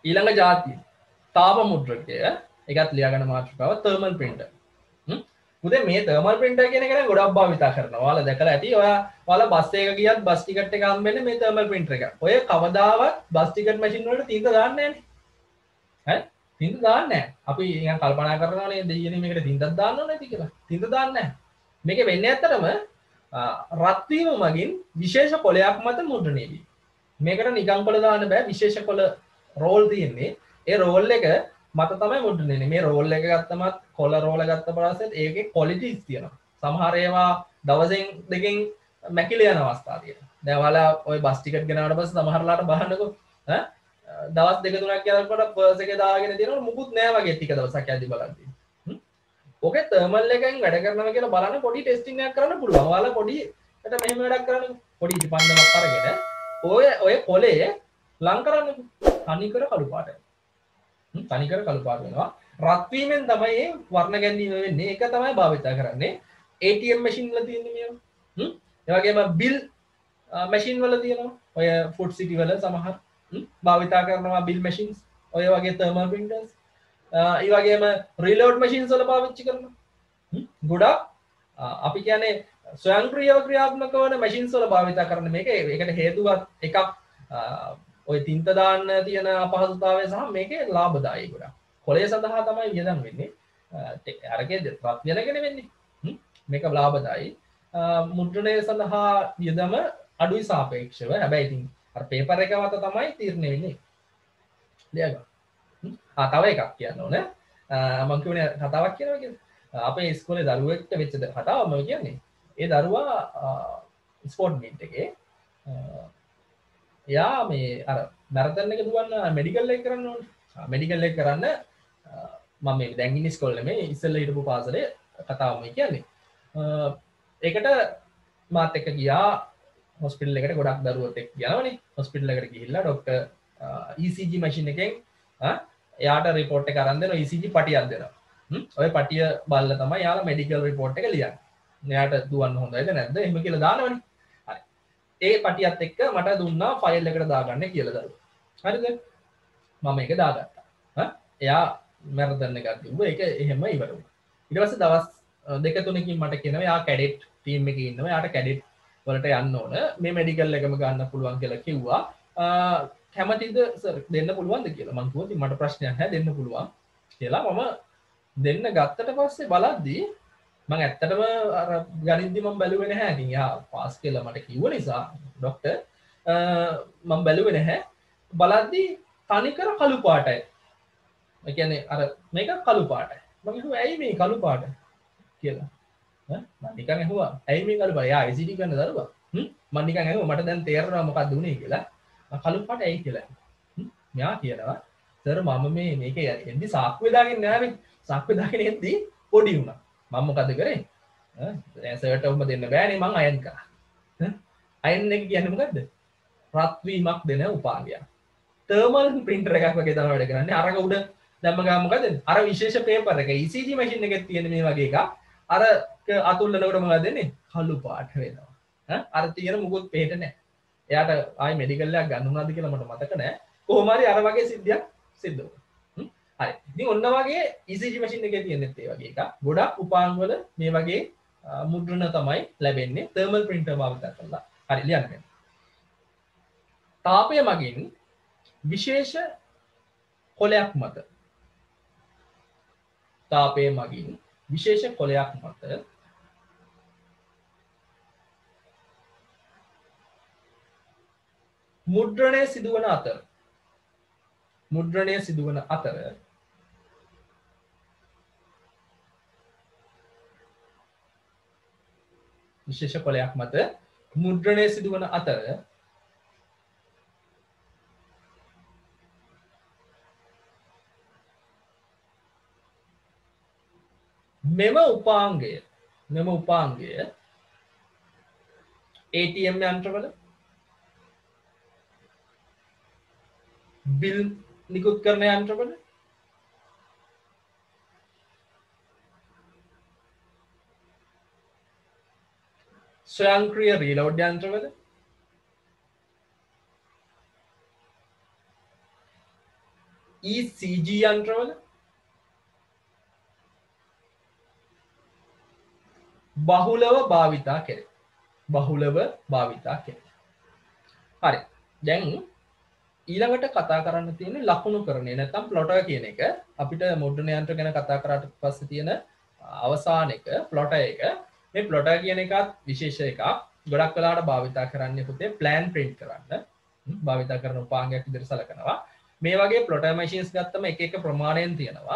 Speaker 1: ඊළඟ ජාතිය තාප මුද්‍රකය එකත් ලියාගන්න මාතෘකාව thermal printer. උදේ මේ thermal printer කියන එක නම් ගොඩක් භාවිතා කරනවා. ඔයාලා දැකලා ඇති. ඔයා ඔයාලා බස් එකක ගියත් බස් ටිකට් එක හම්බෙන්නේ මේ thermal printer එක. ඔය කවදාවත් බස් ටිකට් මැෂින් වලට තින්ත දාන්නේ නැහනේ. ඈ තින්ත දාන්නේ නැහැ. අපි නිකන් කල්පනා කරනවා නේද දෙයියනේ මේකට තින්තක් දාන්න ඕනේ නැති කියලා. තින්ත දාන්නේ නැහැ. මේකේ වෙන්නේ ඇත්තටම රත් වීම මගින් විශේෂ කොලයක් මත මුද්‍රණය වීම. මේකට නිකන් කොල දාන්න බෑ. විශේෂ කොල රෝල් තියෙන්නේ. ඒ රෝල් එක මත තමයි මුද්‍රණය වෙන්නේ. මේ රෝල් එක ගත්තමත් කොල රෝල ගත්ත පස්සේ ඒකේ ක්වොලිටිස් තියෙනවා. සමහර ඒවා දවසෙන් දෙකෙන් මැකිලා යන අවස්ථා තියෙනවා. දැන් ඔයාලා ওই බස් ටිකට් ගෙනාවට පස්සේ සමහරලාට බහන්නකෝ ඈ දවස් දෙක තුනක් යනකොට පර්ස් එකේ දාගෙන තියෙනකොට මුකුත් නෑ වගේ ටික දවසක් යද්දි බලද්දි. ඔකේ තර්මල් එකෙන් වැඩ කරනවා කියලා බලන්න පොඩි ටෙස්ටිං එකක් කරන්න පුළුවන්. ඔයාලා පොඩිට මෙහෙම වැඩක් කරන්න පොඩි ඉටිපන්දමක් අරගෙන ඔය ඔය කොලේ ලං කරන්න තනිකර කළු පාටයි. හ්ම් තනිකර කළු පාට වෙනවා. රත් වීමෙන් තමයි මේ වර්ණ ගැනීම වෙන්නේ. ඒක තමයි භාවිත කරන්නේ. A T M මැෂින් වල තියෙන මේවා. හ්ම් ඒ වගේම බිල් මැෂින් වල තියෙනවා. ඔය ෆුඩ් සිටි වල සමහර හ්ම් භාවිත කරනවා බිල් මැෂින්ස්. ඔය වගේ thermal printers. ඒ වගේම රීලෝඩ් මැෂින්ස් වල පාවිච්චි කරනවා. හ්ම් ගොඩක් අපි කියන්නේ ස්වයංක්‍රීයව ක්‍රියාත්මක වන මැෂින්ස් වල භාවිත කරන මේක ඒකට හේතුවක් එකක් ඔය තින්ත දාන්න තියෙන අපහසුතාවය සහ මේකේ ලාභදායී ගොඩක්. කොලේ සඳහා තමයි වියදම් වෙන්නේ. අරකේ රත් වෙනගෙන වෙන්නේ. හ්ම් මේක ලාභදායී. මුද්‍රණය සඳහා වියදම අඩුයි සාපේක්ෂව. හැබැයි ඉතින් අර පේපර් එක මත තමයි තීරණය වෙන්නේ. ලියගන්න. ආ තව එකක් කියන්න ඕනේ. මම කියුනේ කතාවක් කියනවා කියලා. අපේ ඉස්කෝලේ දරුවෙක්ට වෙච්ච කතාව මම කියන්නේ. ඒ දරුවා ස්පෝර්ට් මීට් එකේ එයා මේ අර මැරතන් එක දුවන්න මෙඩිකල් එක කරන්න ඕනේ. මෙඩිකල් එක කරන්න මම මේ දැන් ඉන්නේ ඉස්කෝලේ නෙමෙයි ඉස්සෙල්ලා හිටපු පාසලේ කතාව මම කියන්නේ. ඒකට මාත් එක්ක ගියා හොස්පිටල් එකට ගොඩක් දරුවෝත් එක්ක යනවනේ. හොස්පිටල් එකට ගිහිල්ලා doctor E C G machine එකෙන් එයාට රිපෝට් එක අරන් දෙනවා E C G පටියක් දෙනවා. හ්ම් ඔය පටිය බලලා තමයි යාලා මෙඩිකල් රිපෝට් එක ලියන්නේ. එයාට දුවන්න හොඳයිද නැද්ද එහෙම කියලා දානවනේ. හරි. ඒ පටියත් එක්ක මට දුන්නා ෆයිල් එකට දාගන්න කියලා දරුවා. හරිද? මම ඒක දාගත්තා. හා එයා මැරතන් එකක් දුන්නා. ඒක එහෙම ඉවර වුණා. ඊට පස්සේ දවස් දෙක තුනකින් මට කියනවා එයා කැඩෙට් ටීම් එකේ ඉන්නවා. එයාට කැඩෙට් වලට යන්න ඕන. මේ මෙඩිකල් එකම ගන්න පුළුවන් කියලා කිව්වා. කැමතිද සර් දෙන්න පුළුවන්ද කියලා. මං කිව්වා ඉතින් මට ප්‍රශ්නයක් නැහැ දෙන්න පුළුවන් කියලා. මම දෙන්න ගත්තට පස්සේ බලද්දී මම ඇත්තටම අර ගණිතදි මම බැලුවේ නැහැ. ඉතින් යා පාස් කියලා මට කිව්ව නිසා ડોක්ටර් මම බැලුවේ නැහැ. බලද්දී තනිකර කළු පාටයි. ඒ කියන්නේ අර මේක කළු පාටයි. මම කිව්වා ඇයි මේ කළු පාට කියලා. ඈ මම නිකන් ඇහුවා ඇයි මේ කළු පාට? යා I C T කරන දරුවා. හ්ම් මම නිකන් ඇහුවා මට දැන් තේරෙනවා මොකක්ද උනේ කියලා. කළු පාට ඇයි කියලා. හ්ම් මෙයා කියනවා සර් මම මේ මේක එද්දි සාක්කුවේ දාගෙන නෑනේ. සාක්කුවේ දාගෙන එද්දි පොඩි වුණා. මම මොකද කරේ? ඈ සර්ට ඔබ දෙන්න බෑනේ මං අයන් කරා. අයන් එක කියන්නේ මොකද්ද? රත් වීමක් දෙන උපාංගයක්. thermal printer එකක් වගේ තමයි වැඩ කරන්නේ. අරක උඩ දැම්ම ගාම මොකද? අර විශේෂ පේපර් එක E C G මැෂින් එකේ තියෙන මේ වගේ එකක්. අර අතුල්ලනකොට මොකද වෙන්නේ? කළු පාට වෙනවා. ඈ අර තියෙන මුකුත් පේට නැහැ. එයාට ආයි මෙඩිකල් එකක් ගන්න උනාද කියලා මට මතක නැහැ. කොහොම හරි අර වගේ සිද්ධියක් සිද්ධ වුණා. හ්ම් හරි. ඉතින් ඔන්න වගේ E C G මැෂින් එකේ තියෙනෙත් ඒ වගේ එකක්. ගොඩක් උපාංග වල මේ වගේ මුද්‍රණ තමයි ලැබෙන්නේ thermal printer භාවිත කරලා. හරි ලියන්න. තාපය මගින් විශේෂ කොලයක් මත තාපය මගින් විශේෂ කොලයක් මත මුද්‍රණය සිදුවන අතර මුද්‍රණය සිදුවන අතර විශේෂ කොලයක් මත මුද්‍රණය සිදුවන අතර මෙම උපාංගය මෙම උපාංගය A T M යන්ත්‍රවල බිල් නිකුත් කරන යන්ත්‍රවල ස්වයංක්‍රීය රීලෝඩ් යන්ත්‍රවල E C G යන්ත්‍රවල බහුලව භාවිතා කෙරේ. බහුලව භාවිතා කෙරේ. හරි. දැන් ඊළඟට කතා කරන්න තියෙන්නේ ලකුණුකරණය නැත්නම් ප්ලොටර් කියන එක. අපිට මුද්‍රණ යන්ත්‍ර ගැන කතා කරාට පස්සේ තියෙන අවසාන එක ප්ලොටර් එක. මේ ප්ලොටර් කියන එකත් විශේෂ එකක්. ගොඩක් වෙලාවට භාවිතා කරන්නේ පුතේ ප්ලෑන් print කරන්න. භාවිතා කරන උපාංගයක් විදිහට සලකනවා. මේ වගේ ප්ලොටර් මැෂින්ස් ගත්තම එක එක ප්‍රමාණයෙන් තියෙනවා.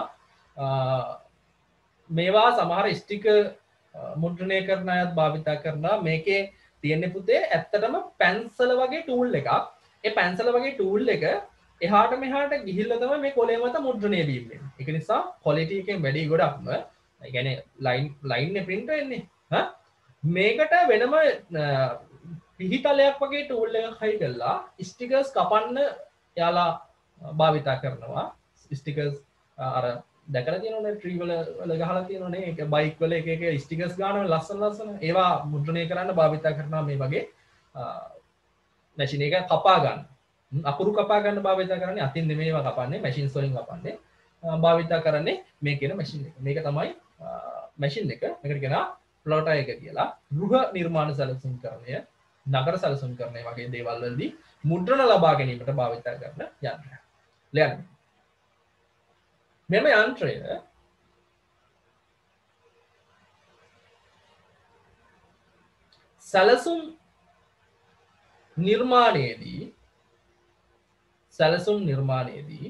Speaker 1: මේවා සමහර ස්ටිකර් මුද්‍රණය කරන අයත් භාවිතා කරනවා. මේකේ තියෙන්නේ පුතේ ඇත්තටම පැන්සල වගේ ටූල් එකක්. ඒ පැන්සල වගේ ටූල් එක එහාට මෙහාට ගිහිල්ලා තමයි මේ කොලේ මත මුද්‍රණය වීම. ඒක නිසා ක්වොලිටි එකෙන් වැඩි ගොඩක්ම ඒ කියන්නේ ලයින් ලයින් එක print වෙන්නේ. හා මේකට වෙනම පිහිටලයක් වගේ ටූල් එකක් හයි කරලා ස්ටිකර්ස් කපන්න යාලා භාවිතා කරනවා. ස්ටිකර්ස් අර දැකලා තියෙනවනේ ට්‍රී වල වල ගහලා තියෙනවනේ ඒක බයික් වල එක එක ස්ටිකර්ස් ගන්නවා ලස්සන ලස්සන ඒවා මුද්‍රණය කරන්න භාවිතා කරනවා මේ වගේ මැෂින් එක කපා ගන්න. අකුරු කපා ගන්න භාවිතා කරන්නේ අතින් නෙමෙයි ඒවා කපන්නේ මැෂින්ස් වලින් කපන්නේ. භාවිතා කරන්නේ මේ කියන මැෂින් එක. මේක තමයි මැෂින් එක. මේකට කියනවා ප්ලොටර් එක කියලා. ගෘහ නිර්මාණ සැලසුම්කරණය, නගර සැලසුම්කරණය වගේ දේවල් වලදී මුද්‍රණ ලබා ගැනීමට භාවිතා කරන යන්ත්‍රයක්. ලියන්න. මෙම යන්ත්‍රය සැලසුම් නිර්මාණයේදී සැලසුම් නිර්මාණයේදී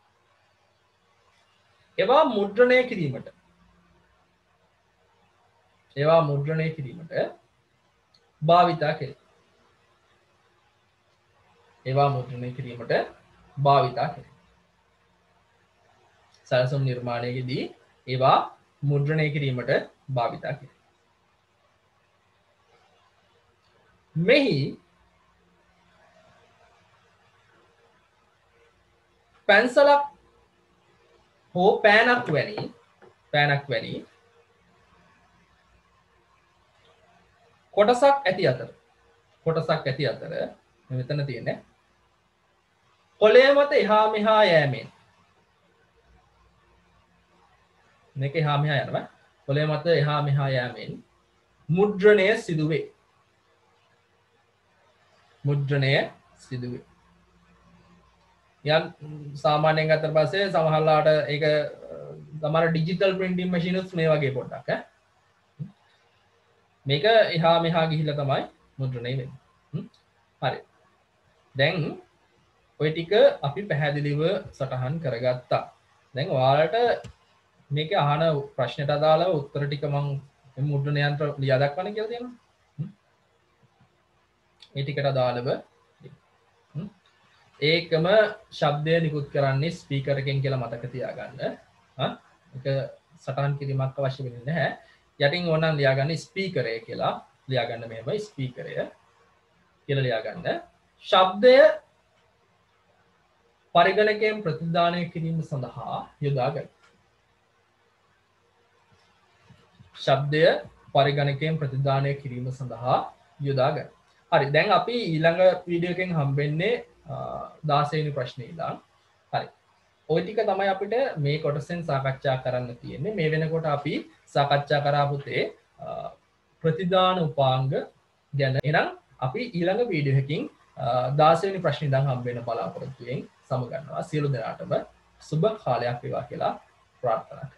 Speaker 1: ඒවා මුද්‍රණය කිරීමට ඒවා මුද්‍රණය කිරීමට භාවිතා කෙරේ. ඒවා මුද්‍රණය කිරීමට භාවිතා කෙරේ. සැලසුම් නිර්මාණයේදී ඒවා මුද්‍රණය කිරීමට භාවිතා කෙරේ. මෙහි පැන්සලක් හෝ පෑනක් වැනි පෑනක් වැනි කොටසක් ඇති අතර කොටසක් ඇති අතර මෙතන තියෙන්නේ කොළය මත එහා මෙහා යෑමෙන් මේක එහා මෙහා යනවා කොළය මත එහා මෙහා යෑමෙන් මුද්‍රණය සිදුවේ. මුද්‍රණය සිදුවේ. යම් සාමාන්‍යයෙන් ගත්තට පස්සේ සමහරලාට ඒක සමහර ඩිජිටල් ප්‍රින්ටිං මැෂින්ස් මේ වගේ පොඩ්ඩක් ඈ මේක එහා මෙහා ගිහිල්ලා තමයි මුද්‍රණය වෙන්නේ. හරි. දැන් ඔය ටික අපි පැහැදිලිව සටහන් කරගත්තා. දැන් ඔයාලට මේක අහන ප්‍රශ්නට අදාළව උත්තර ටික මම මුද්‍රණ යන්ත්‍ර ලියා දක්වන්න කියලා තියෙනවා. මේ ටිකට අදාළව ඒකම ශබ්දය නිකුත් කරන්නේ ස්පීකර් එකෙන් කියලා මතක තියාගන්න. හා ඒක සටහන් කිරීමක් අවශ්‍ය වෙන්නේ නැහැ. යටින් ඕනනම් ලියාගන්න ස්පීකරය කියලා ලියාගන්න මෙහෙම ස්පීකරය කියලා ලියාගන්න. ශබ්දය පරිගණකයෙන් ප්‍රතිදානය කිරීම සඳහා යොදා ගන්න. ශබ්දය පරිගණකයෙන් ප්‍රතිදානය කිරීම සඳහා යොදා ගන්න. හරි දැන් අපි ඊළඟ වීඩියෝ එකෙන් හම්බෙන්නේ දාස වෙනි ප්‍රශ්නේ ඉඳන්. හරි. ওই ටික තමයි අපිට මේ කොටසෙන් සාකච්ඡා කරන්න තියෙන්නේ. මේ වෙනකොට අපි සාකච්ඡා කරා පුතේ ප්‍රතිදාන උපාංග ගැන. එහෙනම් අපි ඊළඟ වීඩියෝ එකකින් දාස වෙනි ප්‍රශ්නේ ඉඳන් හම්බෙන්න බලාපොරොත්තු වෙමින් සමු ගන්නවා. සියලු දෙනාටම සුබ කාලයක් වේවා කියලා ප්‍රාර්ථනා